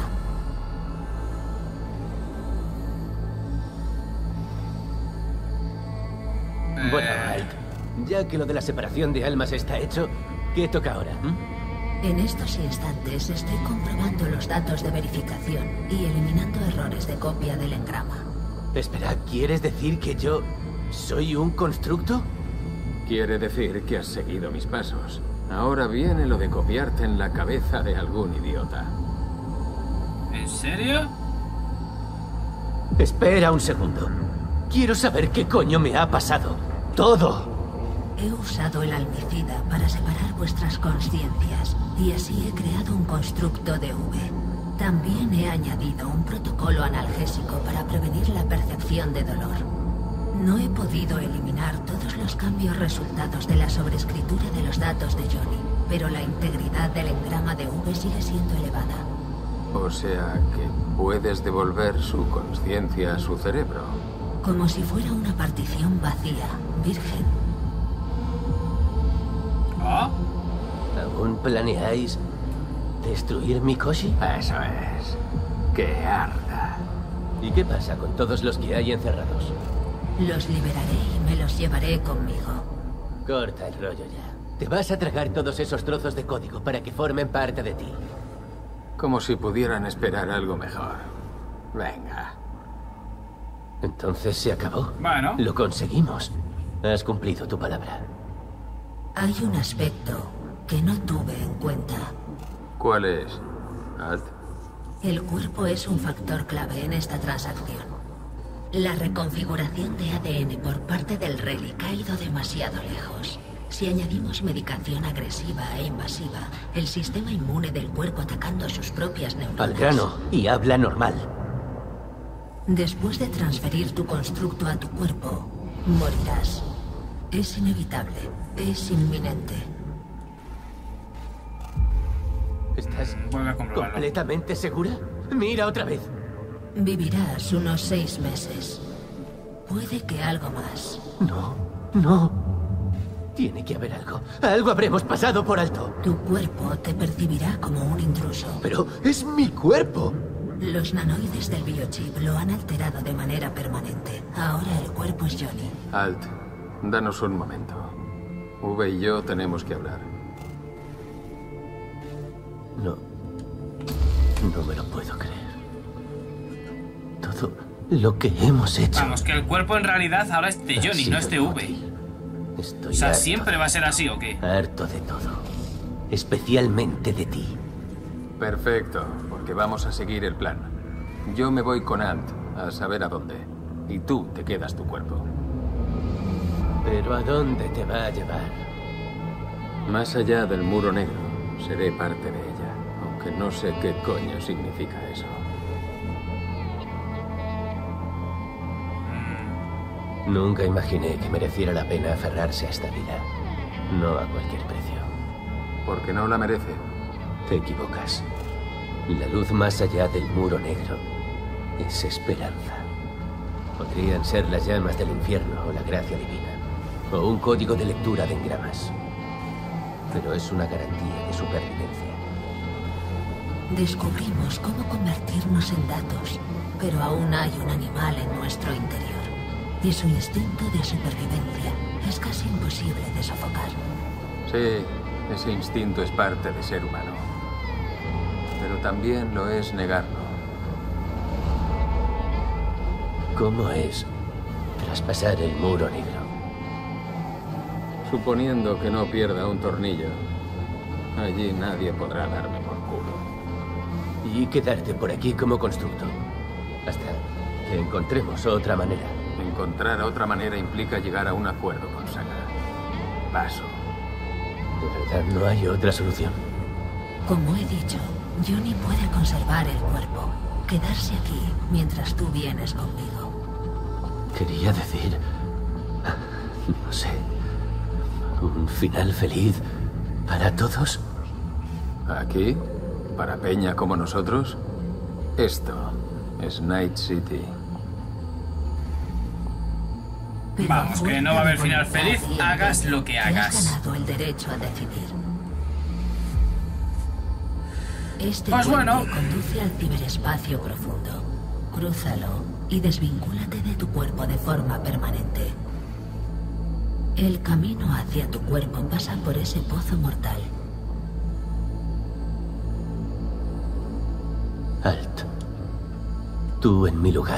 Bueno, Alt, ya que lo de la separación de almas está hecho, ¿qué toca ahora? En estos instantes estoy comprobando los datos de verificación y eliminando errores de copia del engrama. Espera, ¿quieres decir que yo soy un constructo? Quiere decir que has seguido mis pasos. Ahora viene lo de copiarte en la cabeza de algún idiota. ¿En serio? Espera un segundo. Quiero saber qué coño me ha pasado. ¡Todo! He usado el almicida para separar vuestras conciencias y así he creado un constructo de V. También he añadido un protocolo analgésico para prevenir la percepción de dolor. No he podido eliminar todos los cambios resultados de la sobreescritura de los datos de Johnny, pero la integridad del engrama de V sigue siendo elevada. O sea que puedes devolver su conciencia a su cerebro. Como si fuera una partición vacía, virgen. ¿Ah? ¿Aún planeáis destruir Mikoshi? Eso es. Que arda. ¿Y qué pasa con todos los que hay encerrados? Los liberaré y me los llevaré conmigo. Corta el rollo ya. Te vas a tragar todos esos trozos de código para que formen parte de ti. Como si pudieran esperar algo mejor. Venga. Entonces se acabó. Bueno. Lo conseguimos. Has cumplido tu palabra. Hay un aspecto que no tuve en cuenta. ¿Cuál es, Alt? El cuerpo es un factor clave en esta transacción. La reconfiguración de ADN por parte del Relic ha ido demasiado lejos. Si añadimos medicación agresiva e invasiva, el sistema inmune del cuerpo atacando sus propias neuronas... Al grano y habla normal. Después de transferir tu constructo a tu cuerpo, morirás. Es inevitable, es inminente. ¿Estás completamente segura? Mira otra vez. Vivirás unos 6 meses. Puede que algo más. No. Tiene que haber algo. Algo habremos pasado por alto. Tu cuerpo te percibirá como un intruso. Pero es mi cuerpo. Los nanoides del biochip lo han alterado de manera permanente. Ahora el cuerpo es Johnny. Alt, danos un momento. V y yo tenemos que hablar. No me lo puedo creer. Todo lo que hemos hecho. Vamos, que el cuerpo en realidad ahora es de Johnny, no es de V. Estoy O sea, harto ¿siempre va a ser así o qué? Harto de todo. Especialmente de ti. Perfecto, porque vamos a seguir el plan. Yo me voy con Alt, a saber a dónde. Y tú te quedas tu cuerpo. ¿Pero a dónde te va a llevar? Más allá del muro negro, seré parte de ella. Aunque no sé qué coño significa eso. Nunca imaginé que mereciera la pena aferrarse a esta vida. No a cualquier precio. ¿Porque no la merece? Te equivocas. La luz más allá del muro negro es esperanza. Podrían ser las llamas del infierno o la gracia divina. O un código de lectura de engramas. Pero es una garantía de supervivencia. Descubrimos cómo convertirnos en datos, pero aún hay un animal en nuestro interior. Y su instinto de supervivencia es casi imposible de sofocar. Sí, ese instinto es parte de ser humano. Pero también lo es negarlo. ¿Cómo es traspasar el muro negro? Suponiendo que no pierda un tornillo, allí nadie podrá darme por culo. Y quedarte por aquí como constructo. Hasta que encontremos otra manera. Encontrar otra manera implica llegar a un acuerdo con Saga. Paso. ¿De verdad no hay otra solución? Como he dicho, Johnny puede conservar el cuerpo. Quedarse aquí mientras tú vienes conmigo. Quería decir... no sé... ¿un final feliz para todos? ¿Aquí? ¿Para peña como nosotros? Esto es Night City. Vamos, que no va a haber final feliz, hagas lo que hagas. Has ganado el derecho a decidir. Este Pues bueno. puente conduce al ciberespacio profundo. Crúzalo y desvincúlate de tu cuerpo de forma permanente. El camino hacia tu cuerpo pasa por ese pozo mortal. Alt. Tú en mi lugar.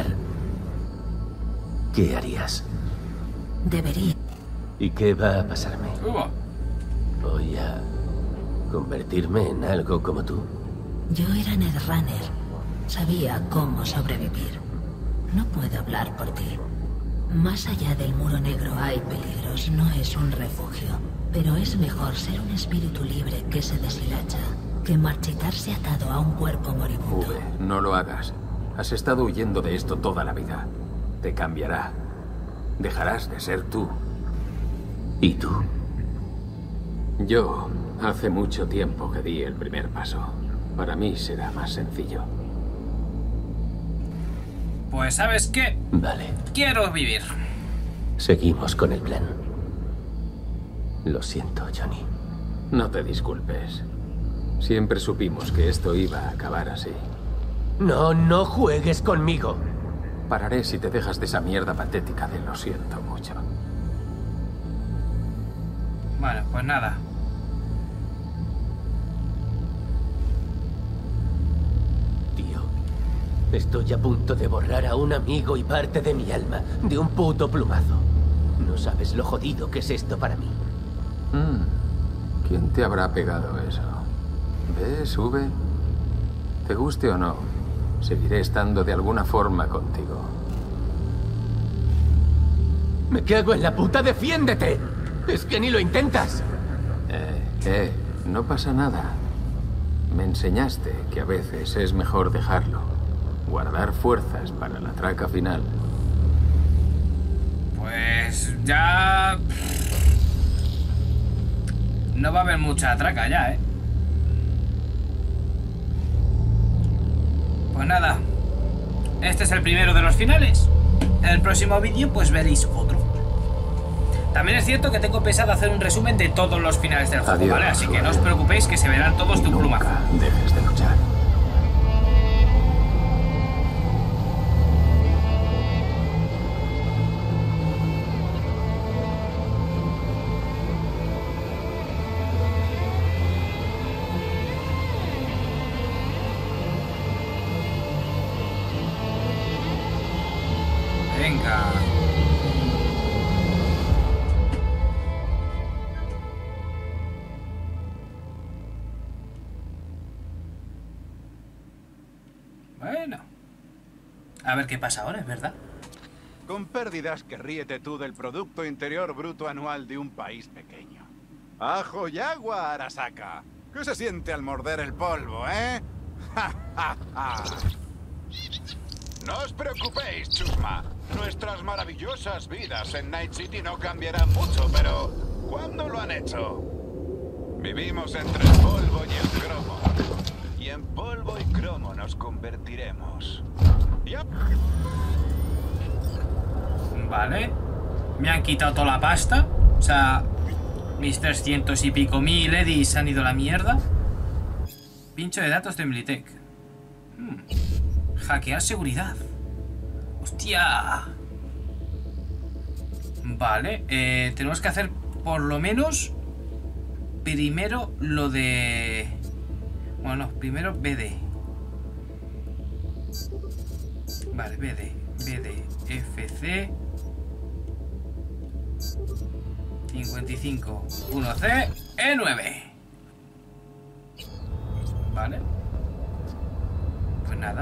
¿Qué harías? Debería. ¿Y qué va a pasarme? ¿Voy a convertirme en algo como tú? Yo era Netrunner. Sabía cómo sobrevivir. No puedo hablar por ti. Más allá del muro negro hay peligros, no es un refugio. Pero es mejor ser un espíritu libre que se deshilacha que marchitarse atado a un cuerpo moribundo. No lo hagas. Has estado huyendo de esto toda la vida. Te cambiará. Dejarás de ser tú. ¿Y tú? Yo hace mucho tiempo que di el primer paso. Para mí será más sencillo. Pues ¿sabes qué? Vale. Quiero vivir. Seguimos con el plan. Lo siento, Johnny. No te disculpes. Siempre supimos que esto iba a acabar así. No juegues conmigo. Pararé si te dejas de esa mierda patética de lo siento mucho. Bueno, pues nada. Tío, estoy a punto de borrar a un amigo y parte de mi alma de un puto plumazo. No sabes lo jodido que es esto para mí. ¿Quién te habrá pegado eso? ¿Ves, V? Te guste o no, seguiré estando de alguna forma contigo. Me cago en la puta, defiéndete. Es que ni lo intentas. No pasa nada. Me enseñaste que a veces es mejor dejarlo. Guardar fuerzas para la traca final. Pues ya... No va a haber mucha traca ya, ¿eh? Pues nada. Este es el primero de los finales. En el próximo vídeo pues veréis otro. También es cierto que tengo pensado hacer un resumen de todos los finales del juego, Adiós, ¿vale? Así que no os preocupéis que se verán todos de un plumazo. Dejes de luchar. Venga. Bueno. A ver qué pasa ahora, es verdad. Con pérdidas que ríete tú del Producto Interior Bruto anual de un país pequeño. ¡Ajo y agua, Arasaka! ¿Qué se siente al morder el polvo, eh? ¡Ja, ja, ja! No os preocupéis, Chusma. Nuestras maravillosas vidas en Night City no cambiarán mucho, pero ¿cuándo lo han hecho? Vivimos entre el polvo y el cromo. Y en polvo y cromo nos convertiremos. Yep. Vale. Me han quitado toda la pasta. O sea, mis 300 y pico mil edis han ido a la mierda. Pincho de datos de Militech. Hackear seguridad. ¡Hostia! Vale, tenemos que hacer por lo menos primero lo de... Bueno, primero BD. Vale, BD, FC 55 1C E9. Vale. Pues nada.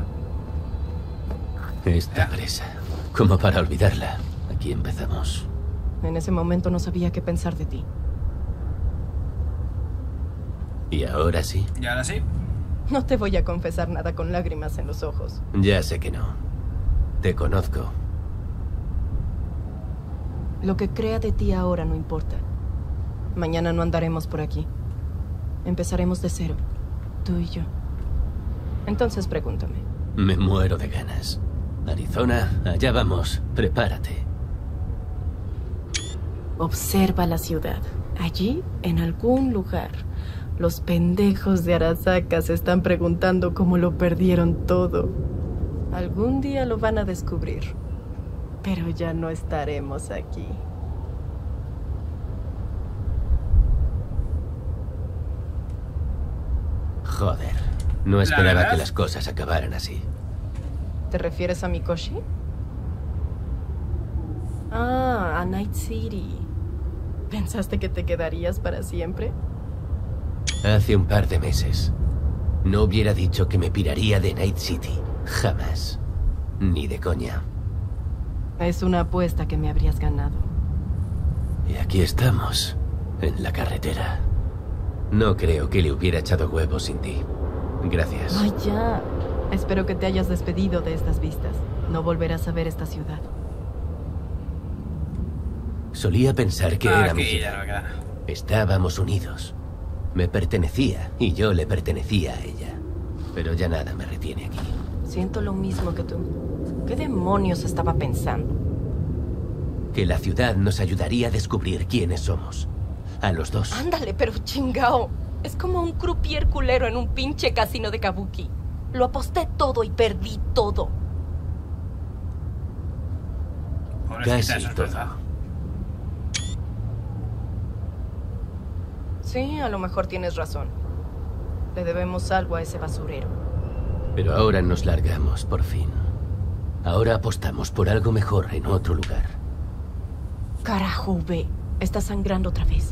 Esta presa, como para olvidarla. Aquí empezamos. En ese momento no sabía qué pensar de ti. ¿Y ahora sí? ¿Y ahora sí? No te voy a confesar nada con lágrimas en los ojos. Ya sé que no. Te conozco. Lo que crea de ti ahora no importa. Mañana no andaremos por aquí. Empezaremos de cero, tú y yo. Entonces pregúntame. Me muero de ganas. Arizona, allá vamos. Prepárate. Observa la ciudad. Allí, en algún lugar, los pendejos de Arasaka se están preguntando cómo lo perdieron todo. Algún día lo van a descubrir. Pero ya no estaremos aquí. Joder. No esperaba que las cosas acabaran así. ¿Te refieres a Mikoshi? Ah, a Night City. ¿Pensaste que te quedarías para siempre? Hace un par de meses. No hubiera dicho que me piraría de Night City. Jamás. Ni de coña. Es una apuesta que me habrías ganado. Y aquí estamos, en la carretera. No creo que le hubiera echado huevos sin ti. Gracias. Ay, ya. Espero que te hayas despedido de estas vistas. No volverás a ver esta ciudad. Solía pensar que era mi ya ciudad. no queda. Estábamos unidos. Me pertenecía y yo le pertenecía a ella. Pero ya nada me retiene aquí. Siento lo mismo que tú. ¿Qué demonios estaba pensando? Que la ciudad nos ayudaría a descubrir quiénes somos. A los dos. Ándale, pero chingao. Es como un croupier culero en un pinche casino de Kabuki. Lo aposté todo y perdí todo. Casi todo. Sí, a lo mejor tienes razón. Le debemos algo a ese basurero. Pero ahora nos largamos, por fin. Ahora apostamos por algo mejor en otro lugar. Carajo, V. Está sangrando otra vez.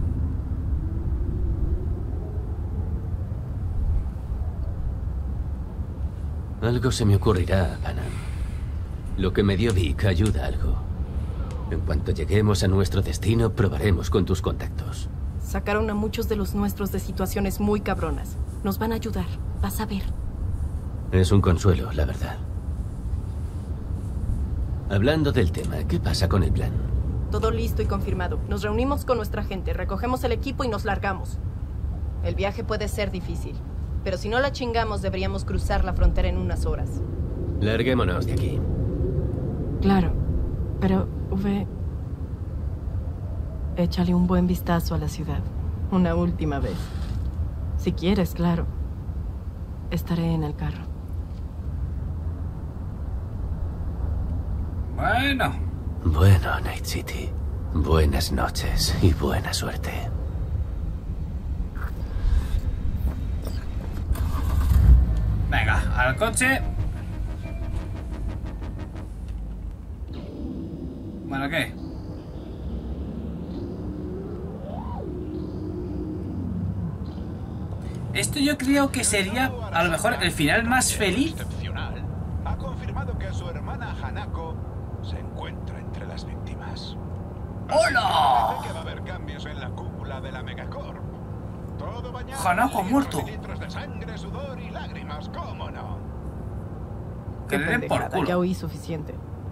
Algo se me ocurrirá, Panam. Lo que me dio Vic ayuda algo. En cuanto lleguemos a nuestro destino, probaremos con tus contactos. Sacaron a muchos de los nuestros de situaciones muy cabronas. Nos van a ayudar. Vas a ver. Es un consuelo, la verdad. Hablando del tema, ¿qué pasa con el plan? Todo listo y confirmado. Nos reunimos con nuestra gente, recogemos el equipo y nos largamos. El viaje puede ser difícil, pero si no la chingamos deberíamos cruzar la frontera en unas horas. Larguémonos de aquí. Claro, pero, V... échale un buen vistazo a la ciudad. Una última vez. Si quieres, claro. Estaré en el carro. Bueno, Night City. Buenas noches y buena suerte. Venga, al coche. Bueno, ¿qué? Esto yo creo que sería a lo mejor el final más feliz. Ha confirmado que su hermana Hanako se encuentra entre las víctimas. ¡Hola! Parece que va a haber cambios en la cúpula de la Megacorp. Todo bañado Hanako ha muerto. en litros de sangre, sudor y lágrimas, ¿cómo no? Que le den por culo. Ya oí suficiente.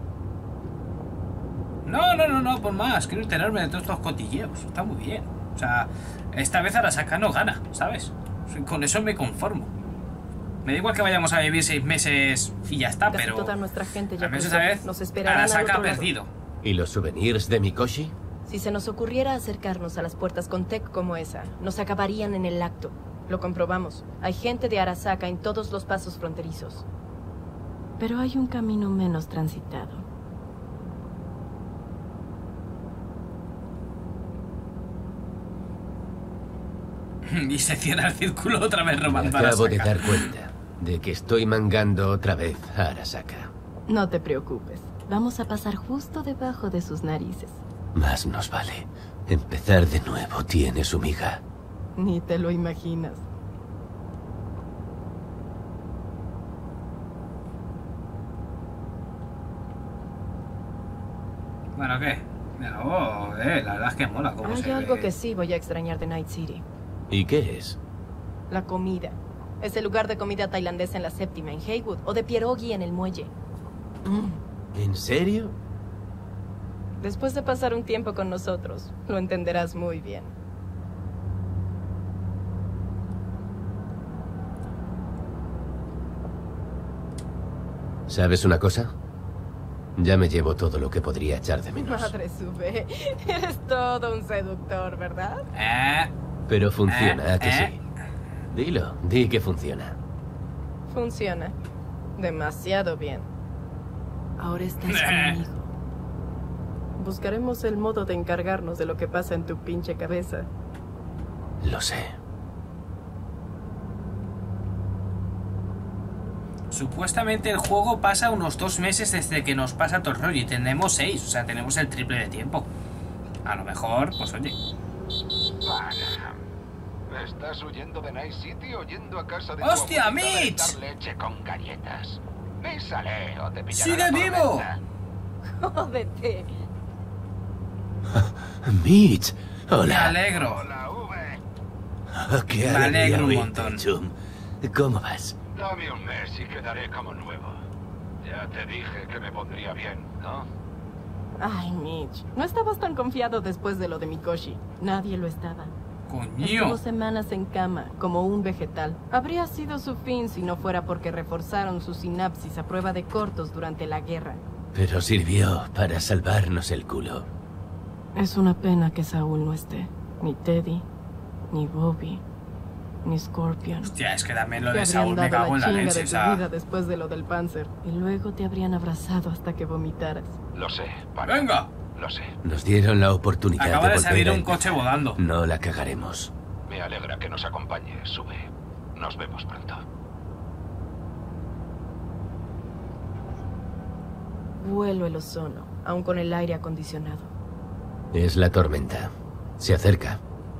No, por más. Quiero enterarme de todos estos cotilleos. Está muy bien. O sea, esta vez Arasaka no gana, ¿sabes? Con eso me conformo. Me da igual que vayamos a vivir 6 meses y ya está, Casi pero toda nuestra gente ya al menos cruzó. esa vez Nos esperarán al Arasaka ha otro lado. perdido. ¿Y los souvenirs de Mikoshi? Si se nos ocurriera acercarnos a las puertas con tech como esa, nos acabarían en el acto. Lo comprobamos. Hay gente de Arasaka en todos los pasos fronterizos. Pero hay un camino menos transitado. Y se cierra el círculo otra vez robando a Acabo de Arasaka. dar cuenta de que estoy mangando otra vez a Arasaka. No te preocupes. Vamos a pasar justo debajo de sus narices. Más nos vale. Empezar de nuevo tiene su miga. Ni te lo imaginas. Bueno, ¿qué? La verdad es que mola cómo Hay se algo ve. que sí voy a extrañar de Night City. ¿Y qué es? La comida. Es el lugar de comida tailandesa en la séptima, en Haywood, o de pierogi en el muelle. ¿En serio? Después de pasar un tiempo con nosotros, lo entenderás muy bien. ¿Sabes una cosa? Ya me llevo todo lo que podría echar de menos. Madre sube. Eres todo un seductor, ¿verdad? Pero funciona, ¿a que sí? Dilo, di que funciona. Funciona. Demasiado bien. Ahora estás conmigo. Buscaremos el modo de encargarnos de lo que pasa en tu pinche cabeza. Lo sé. Supuestamente el juego pasa unos 2 meses desde que nos pasa todo el rollo y tenemos 6, o sea, tenemos el triple de tiempo. A lo mejor, pues oye. ¿Estás huyendo de Night City o yendo a casa de ¡Hostia, tu abuelita a Mitch! dar leche con galletas? Písale o te pillará ¡Sigue la vivo! tormenta. Jódete. Mitch, Me hola. alegro. Qué Me alegría alegro un oírte, montón. Chum. ¿Cómo vas? Dame un mes y quedaré como nuevo. Ya te dije que me pondría bien, ¿no? Ay, Mitch. No estabas tan confiado después de lo de Mikoshi. Nadie lo estaba. Coño. Estuvo semanas en cama, como un vegetal. Habría sido su fin si no fuera porque reforzaron su sinapsis a prueba de cortos durante la guerra. Pero sirvió para salvarnos el culo. Es una pena que Saúl no esté. Ni Teddy, ni Bobby, ni Scorpion. Hostia, es que también lo Te de habrían Saúl me dado cago en la chinga leche, de o tu sea. vida después de lo del Panzer. Y luego te habrían abrazado hasta que vomitaras. Lo sé, Paco. ¡Venga! Lo sé. Nos dieron la oportunidad Acaba de volver salir a un coche empezar. volando. No la cagaremos. Me alegra que nos acompañes, Sube. Nos vemos pronto. Vuelo el ozono, aún con el aire acondicionado. Es la tormenta. Se acerca.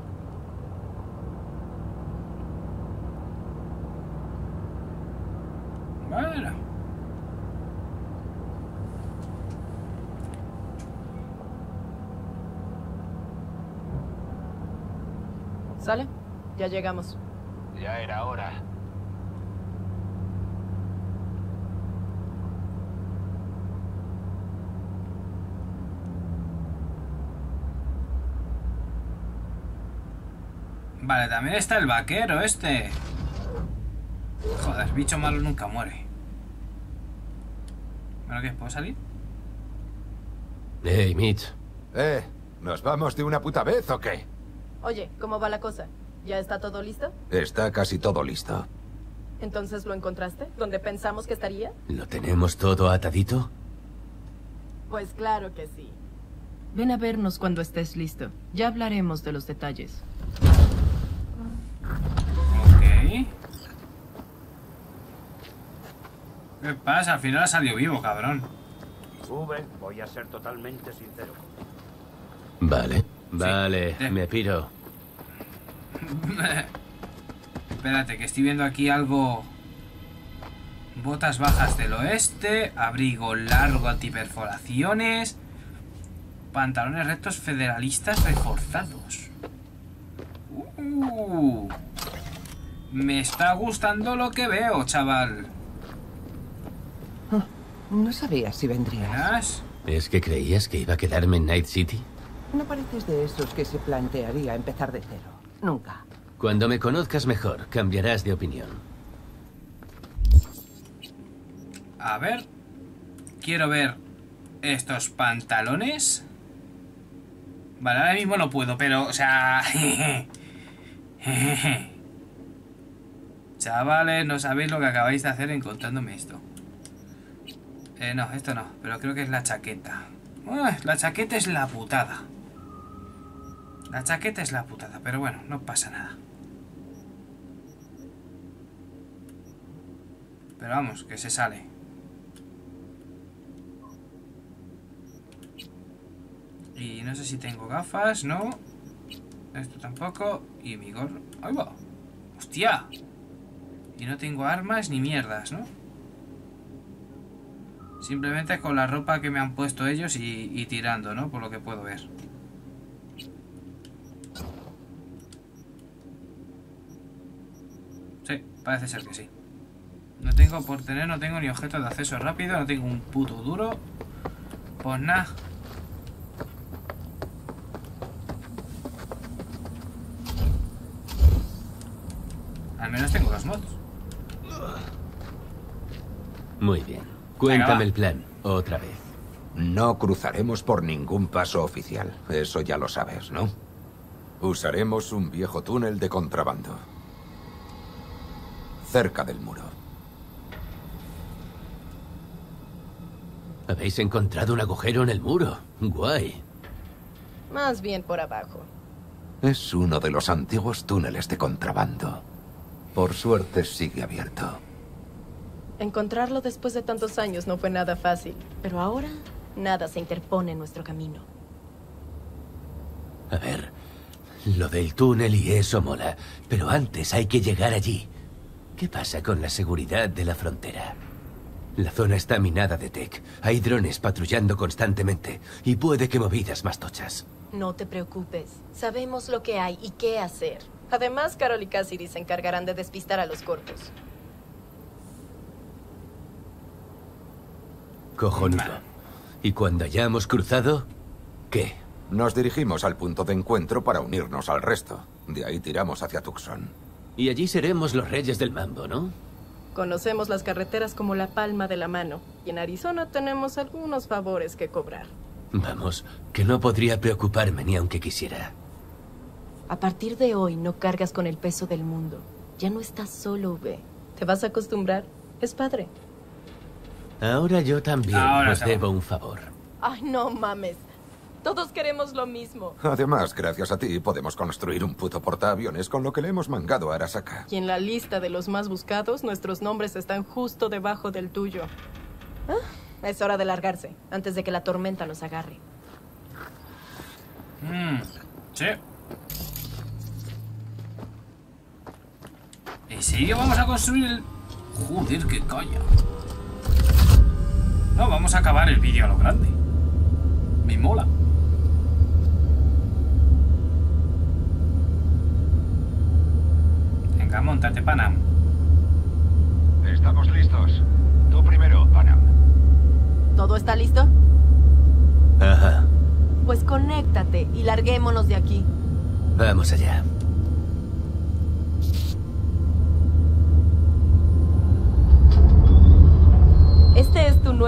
Bueno. ¿Sale? Ya llegamos. Ya era hora. Vale, también está el vaquero este. Joder, bicho malo nunca muere. ¿Bueno qué? ¿Puedo salir? Hey, Mitch. ¿Nos vamos de una puta vez o qué? Oye, ¿cómo va la cosa? ¿Ya está todo listo? Está casi todo listo. ¿Entonces lo encontraste? ¿Dónde pensamos que estaría? ¿Lo tenemos todo atadito? Pues claro que sí. Ven a vernos cuando estés listo. Ya hablaremos de los detalles. Ok. ¿Qué pasa? Al final ha salido vivo, cabrón. Voy a ser totalmente sincero. Vale, me piro. Espérate, que estoy viendo aquí algo. Botas bajas del oeste, abrigo largo antiperforaciones, pantalones rectos federalistas reforzados. Me está gustando lo que veo, chaval. No sabía si vendrías. ¿Es que creías que iba a quedarme en Night City? No pareces de esos que se plantearía empezar de cero. Nunca. Cuando me conozcas mejor, cambiarás de opinión. A ver. Quiero ver estos pantalones. Vale, ahora mismo no puedo, pero, o sea... Chavales, no sabéis lo que acabáis de hacer encontrándome esto. No, esto no, pero creo que es la chaqueta. La chaqueta es la putada. La chaqueta es la putada, pero bueno, no pasa nada. Pero vamos, que se sale. Y no sé si tengo gafas, ¿no? Esto tampoco. Y mi gorro. ¡Ahí va! ¡Hostia! Y no tengo armas ni mierdas, ¿no? Simplemente con la ropa que me han puesto ellos y tirando, ¿no? Por lo que puedo ver. Sí, parece ser que sí. No tengo no tengo ni objeto de acceso rápido, no tengo un puto duro. Pues nada. Al menos tengo los mods. Muy bien. Cuéntame el plan, otra vez. No cruzaremos por ningún paso oficial. Eso ya lo sabes, ¿no? Usaremos un viejo túnel de contrabando. Cerca del muro. Habéis encontrado un agujero en el muro. Guay. Más bien por abajo. Es uno de los antiguos túneles de contrabando. Por suerte sigue abierto. Encontrarlo después de tantos años no fue nada fácil, pero ahora nada se interpone en nuestro camino. A ver, lo del túnel y eso mola, pero antes hay que llegar allí. ¿Qué pasa con la seguridad de la frontera? La zona está minada de tech, hay drones patrullando constantemente y puede que movidas más tochas. No te preocupes, sabemos lo que hay y qué hacer. Además, Carol y Cassidy se encargarán de despistar a los cortos. Cojonudo. ¿Y cuando hayamos cruzado, qué? Nos dirigimos al punto de encuentro para unirnos al resto. De ahí tiramos hacia Tucson. Y allí seremos los reyes del mambo, ¿no? Conocemos las carreteras como la palma de la mano. Y en Arizona tenemos algunos favores que cobrar. Vamos, que no podría preocuparme ni aunque quisiera. A partir de hoy no cargas con el peso del mundo. Ya no estás solo, V. ¿Te vas a acostumbrar? Es padre. Ahora yo también os debo un favor. Ay, no mames. Todos queremos lo mismo. Además, gracias a ti podemos construir un puto portaaviones con lo que le hemos mangado a Arasaka. Y en la lista de los más buscados, nuestros nombres están justo debajo del tuyo. Es hora de largarse, antes de que la tormenta nos agarre. Sí. ¿En serio vamos a construir el...? Joder, qué coña. No, vamos a acabar el vídeo a lo grande. Me mola. Venga, móntate, Panam. Estamos listos. Tú primero, Panam. ¿Todo está listo? Ajá. Pues conéctate y larguémonos de aquí. Vamos allá.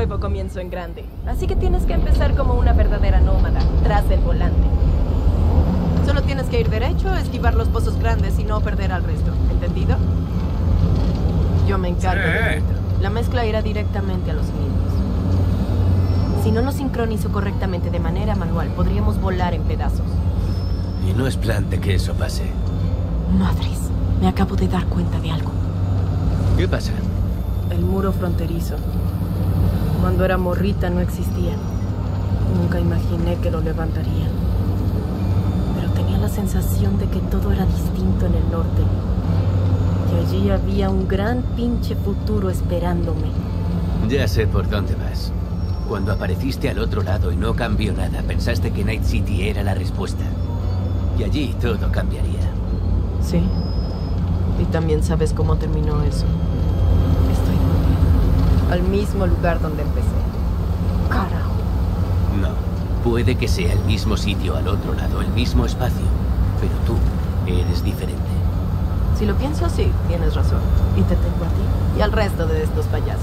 nuevo comienzo en grande. Así que tienes que empezar como una verdadera nómada, tras el volante. Solo tienes que ir derecho, esquivar los pozos grandes y no perder al resto. ¿Entendido? Yo me encargo de esto. La mezcla irá directamente a los cilindros. Si no lo sincronizo correctamente de manera manual, podríamos volar en pedazos. Y no es plan de que eso pase. Madres, me acabo de dar cuenta de algo. ¿Qué pasa? El muro fronterizo. Cuando era morrita no existía. Nunca imaginé que lo levantarían. Pero tenía la sensación de que todo era distinto en el norte. Que allí había un gran pinche futuro esperándome. Ya sé por dónde vas. Cuando apareciste al otro lado y no cambió nada, pensaste que Night City era la respuesta. Y allí todo cambiaría. Sí. Y también sabes cómo terminó eso. Estoy volviendo al mismo lugar donde empecé. Carajo. No. Puede que sea el mismo sitio al otro lado, el mismo espacio. Pero tú eres diferente. Si lo pienso así, tienes razón. Y te tengo a ti y al resto de estos payasos.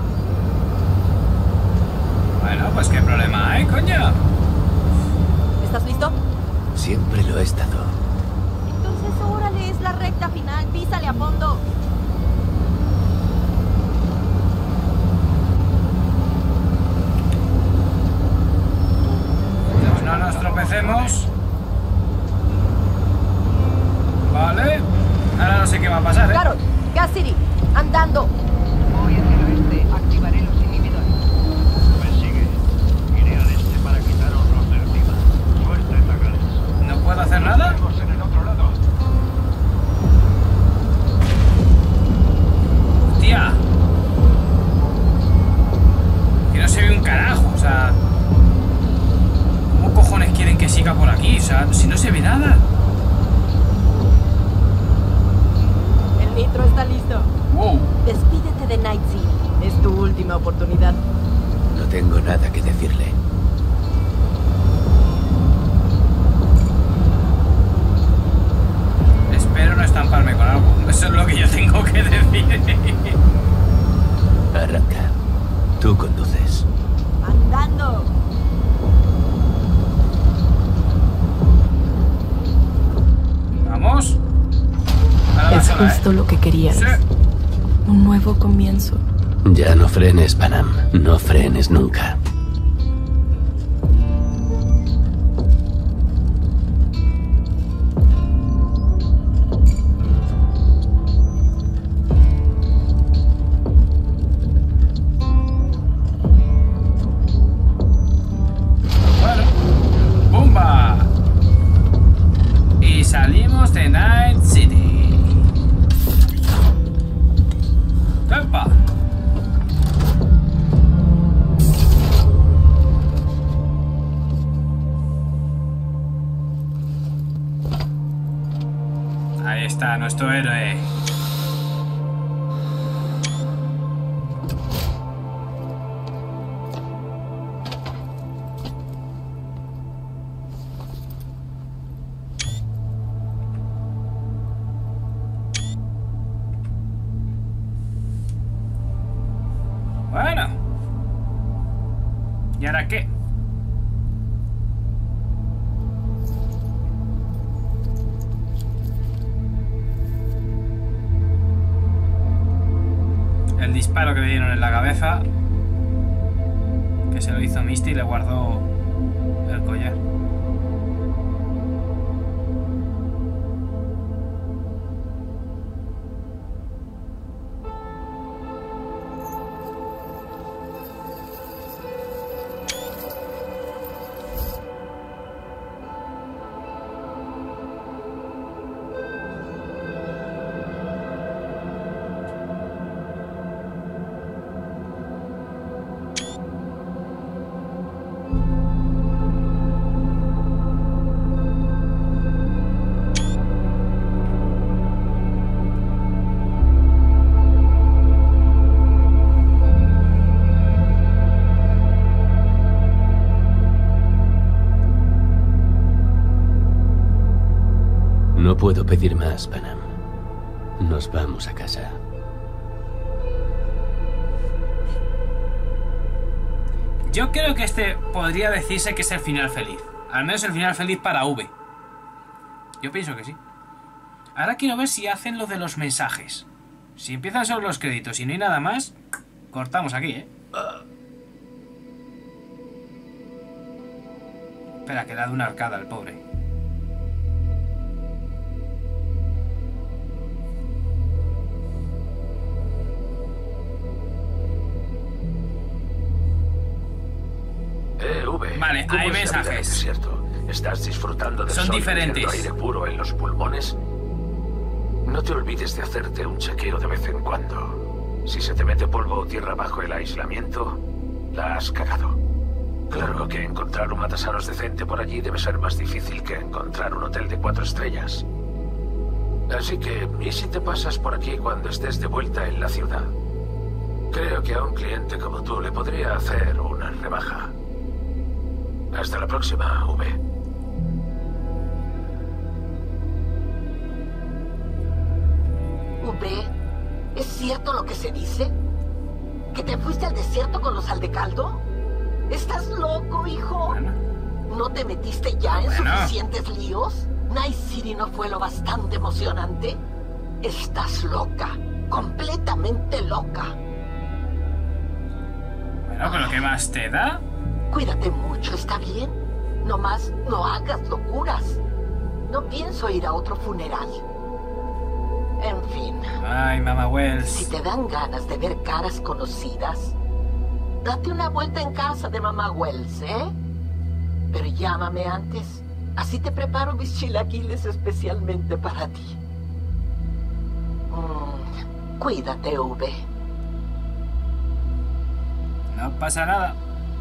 Bueno, pues qué problema hay, coño. ¿Estás listo? Siempre lo he estado. Entonces, órale, es la recta final. Písale a fondo. Pues no nos tropecemos. Vale. Ahora no sé qué va a pasar, ¿eh? Carol, Gas City, andando. Voy hacia el oeste, activaré los inhibidores. Me sigue. Iré al este para quitaros de encima. Suerte, Tagares. ¿No puedo hacer nada? Estamos en el otro lado. Hostia. Que no se ve un carajo, o sea... ¿Cómo cojones quieren que siga por aquí? O sea, si no se ve nada. El nitro está listo. Wow. Despídete de Night City. Es tu última oportunidad. No tengo nada que decirle. Espero no estamparme con algo. Eso es lo que yo tengo que decir. Arranca. Tú conduces. Andando. Vamos. Ahora Es sola, justo lo que querías. Sí. Un nuevo comienzo. Ya no frenes, Panam. No frenes nunca. Bueno. ¡Bumba! Y salimos de Night City. ¡Epa! Ahí está nuestro héroe. Bueno. ¿Y ahora qué? El disparo que le dieron en la cabeza, que se lo hizo Misty y le guardó el collar. No puedo pedir más, Panam. Nos vamos a casa. Yo creo que este podría decirse que es el final feliz. Al menos el final feliz para V. Yo pienso que sí. Ahora quiero ver si hacen lo de los mensajes. Si empiezan sobre los créditos y no hay nada más, cortamos aquí, ¿eh? Espera, que le ha dado una arcada al pobre. V. Vale, ¿Cómo hay es la vida en el mensajes. desierto? ¿Estás disfrutando del Son sol y diferentes. el aire puro en los pulmones? No te olvides de hacerte un chequeo de vez en cuando. Si se te mete polvo o tierra bajo el aislamiento, la has cagado. Claro que encontrar un matasanos decente por allí debe ser más difícil que encontrar un hotel de 4 estrellas. Así que, ¿y si te pasas por aquí cuando estés de vuelta en la ciudad? Creo que a un cliente como tú le podría hacer una rebaja. Hasta la próxima, V. V, ¿es cierto lo que se dice? ¿Que te fuiste al desierto con los Aldecaldo? ¿Estás loco, hijo? ¿No te metiste ya en suficientes líos? ¿Night City no fue lo bastante emocionante? Estás loca, completamente loca. Bueno, pero ¿qué más te da? Cuídate mucho, ¿está bien? Nomás no hagas locuras. No pienso ir a otro funeral. En fin. Ay, Mamá Wells. Si te dan ganas de ver caras conocidas, date una vuelta en casa de Mamá Wells, ¿eh? Pero llámame antes. Así te preparo mis chilaquiles especialmente para ti. Cuídate, V. No pasa nada.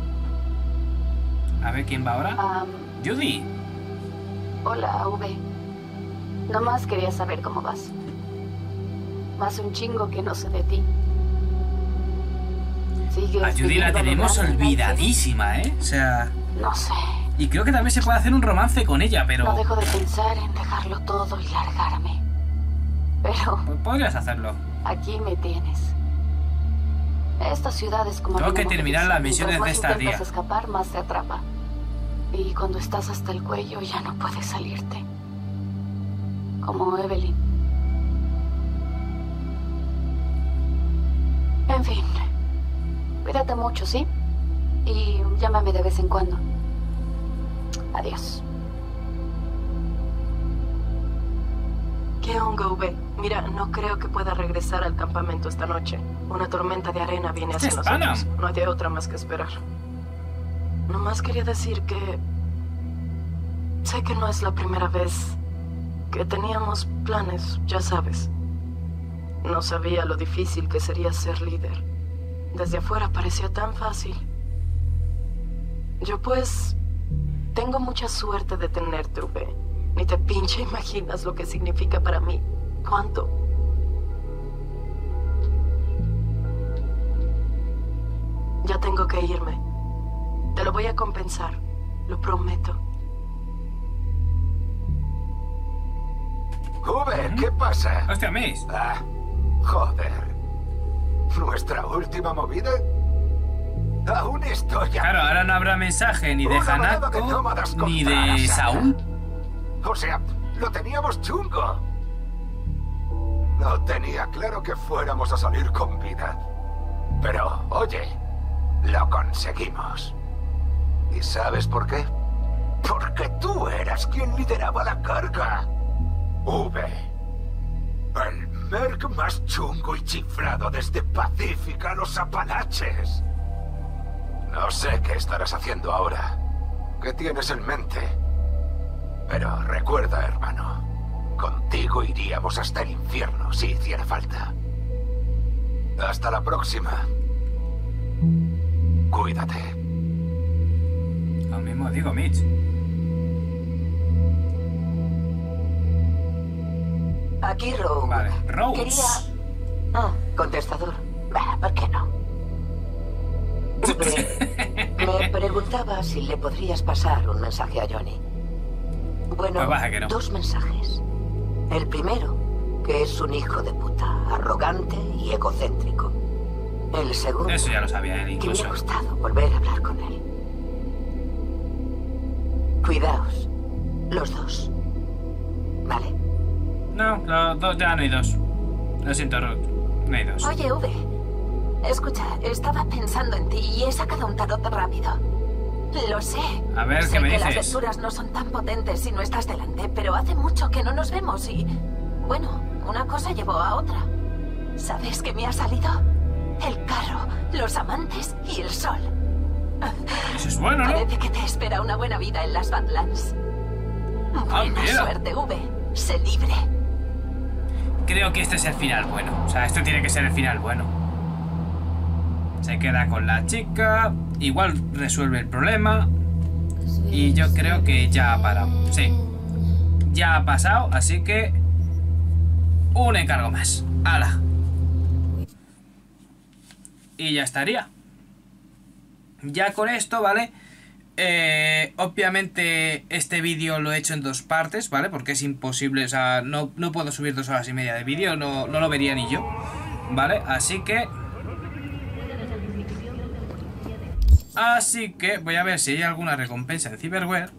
A ver quién va ahora. Judy. Hola, V. Nomás quería saber cómo vas. Más un chingo que no sé de ti. A Judy la tenemos olvidadísima, ¿eh? O sea... No sé. Y creo que también se puede hacer un romance con ella, pero... No dejo de pensar en dejarlo todo y largarme. Pero... Podrías hacerlo. Aquí me tienes. Esta ciudad es como... Tengo que terminar las misiones de esta día. Mientras más intentas escapar, más te atrapa. Y cuando estás hasta el cuello ya no puedes salirte. Como Evelyn. En fin. Cuídate mucho, ¿sí? Y llámame de vez en cuando. Adiós. ¿Qué hongo, V? Mira, no creo que pueda regresar al campamento esta noche. Una tormenta de arena viene hacia nosotros. No hay de otra más que esperar. Nomás quería decir que... Sé que no es la primera vez que teníamos planes, ya sabes. No sabía lo difícil que sería ser líder. Desde afuera parecía tan fácil. Yo pues... tengo mucha suerte de tenerte, V. Ni te pinche imaginas lo que significa para mí. ¿Cuánto? Ya tengo que irme. Te lo voy a compensar. Lo prometo. V, ¿qué pasa? Hostia, Miss. Ah, joder. ¿Nuestra última movida? Aún estoy aquí. Claro, ahora no habrá mensaje ni de Hanako ni de Saúl. O sea, lo teníamos chungo. No tenía claro que fuéramos a salir con vida. Pero, oye, lo conseguimos. ¿Y sabes por qué? Porque tú eras quien lideraba la carga. V. El merc más chungo y chiflado desde Pacífica a los Apalaches. No sé qué estarás haciendo ahora. ¿Qué tienes en mente? Pero recuerda, hermano, contigo iríamos hasta el infierno si hiciera falta. Hasta la próxima. Cuídate. Lo mismo digo, Mitch. Aquí, Rogue. Vale, Rose. Quería... contestador. Bah, ¿por qué no? Me preguntaba si le podrías pasar un mensaje a Johnny. Bueno, no. 2 mensajes. El primero, que es un hijo de puta, arrogante y egocéntrico. El segundo. Eso ya lo sabía él Que me incluso. ha gustado volver a hablar con él. Cuidaos, los dos. ¿Vale? No, los dos, ya no hay dos. Lo siento, Ruth. No hay dos. Oye, V. Escucha, estaba pensando en ti y he sacado un tarot rápido. Lo sé. A ver, sé ¿qué me que dices? las lecturas no son tan potentes si no estás delante, pero hace mucho que no nos vemos y... Bueno, una cosa llevó a otra. ¿Sabes qué me ha salido? El carro, los amantes y el sol. Eso es bueno, ¿no? Parece que te espera una buena vida en las Badlands. Buena mira. suerte, V. Sé libre. Creo que este es el final bueno. O sea, este tiene que ser el final bueno. Se queda con la chica. Igual resuelve el problema. Y yo creo que ya ha parado. Sí. Ya ha pasado, así que... un encargo más. ¡Hala! Y ya estaría. Ya con esto, ¿vale? Obviamente este vídeo lo he hecho en dos partes, ¿vale? Porque es imposible, o sea, no puedo subir 2 horas y media de vídeo, no lo vería ni yo, ¿vale? Así que voy a ver si hay alguna recompensa en Cyberware.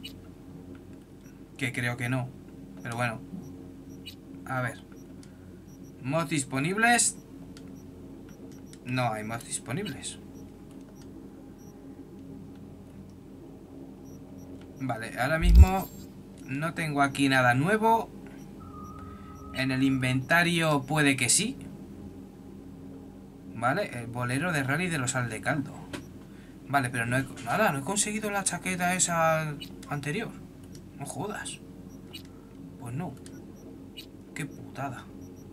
Que creo que no, pero bueno. A ver. Mods disponibles. No hay mods disponibles. Vale, ahora mismo no tengo aquí nada nuevo. En el inventario puede que sí. Vale, el bolero de rally de los Aldecaldo. Vale, pero no he conseguido la chaqueta esa anterior. No jodas. Pues no. Qué putada.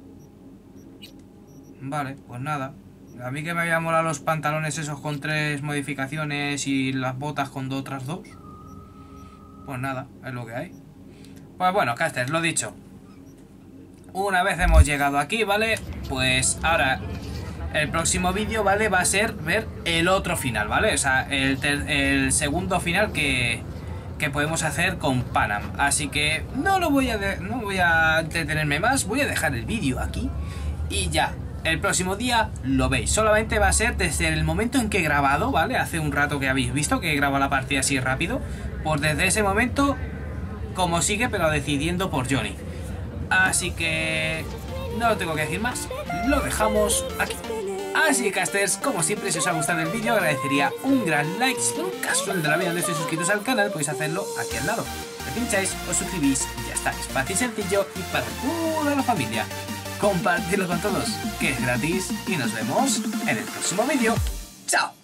Vale, pues nada. A mí que me había molado los pantalones esos con 3 modificaciones y las botas con otras 2. Pues nada, es lo que hay. Pues bueno, casters, lo dicho. Una vez hemos llegado aquí, ¿vale? Pues ahora el próximo vídeo, ¿vale? Va a ser ver el otro final, ¿vale? O sea, el segundo final que podemos hacer con Panam. Así que no voy a entretenerme más. Voy a dejar el vídeo aquí y ya. El próximo día lo veis. Solamente va a ser desde el momento en que he grabado, ¿vale? Hace un rato que habéis visto que he grabado la partida así rápido. Pues desde ese momento, como sigue, pero decidiendo por Johnny. Así que no tengo que decir más. Lo dejamos aquí. Así que, casters, como siempre, si os ha gustado el vídeo, agradecería un gran like. Si por un casual de la vida no estáis suscritos al canal, podéis hacerlo aquí al lado. Le pincháis, os suscribís y ya está. Es fácil y sencillo y para toda la familia. Compartirlo con todos, que es gratis, y nos vemos en el próximo vídeo. ¡Chao!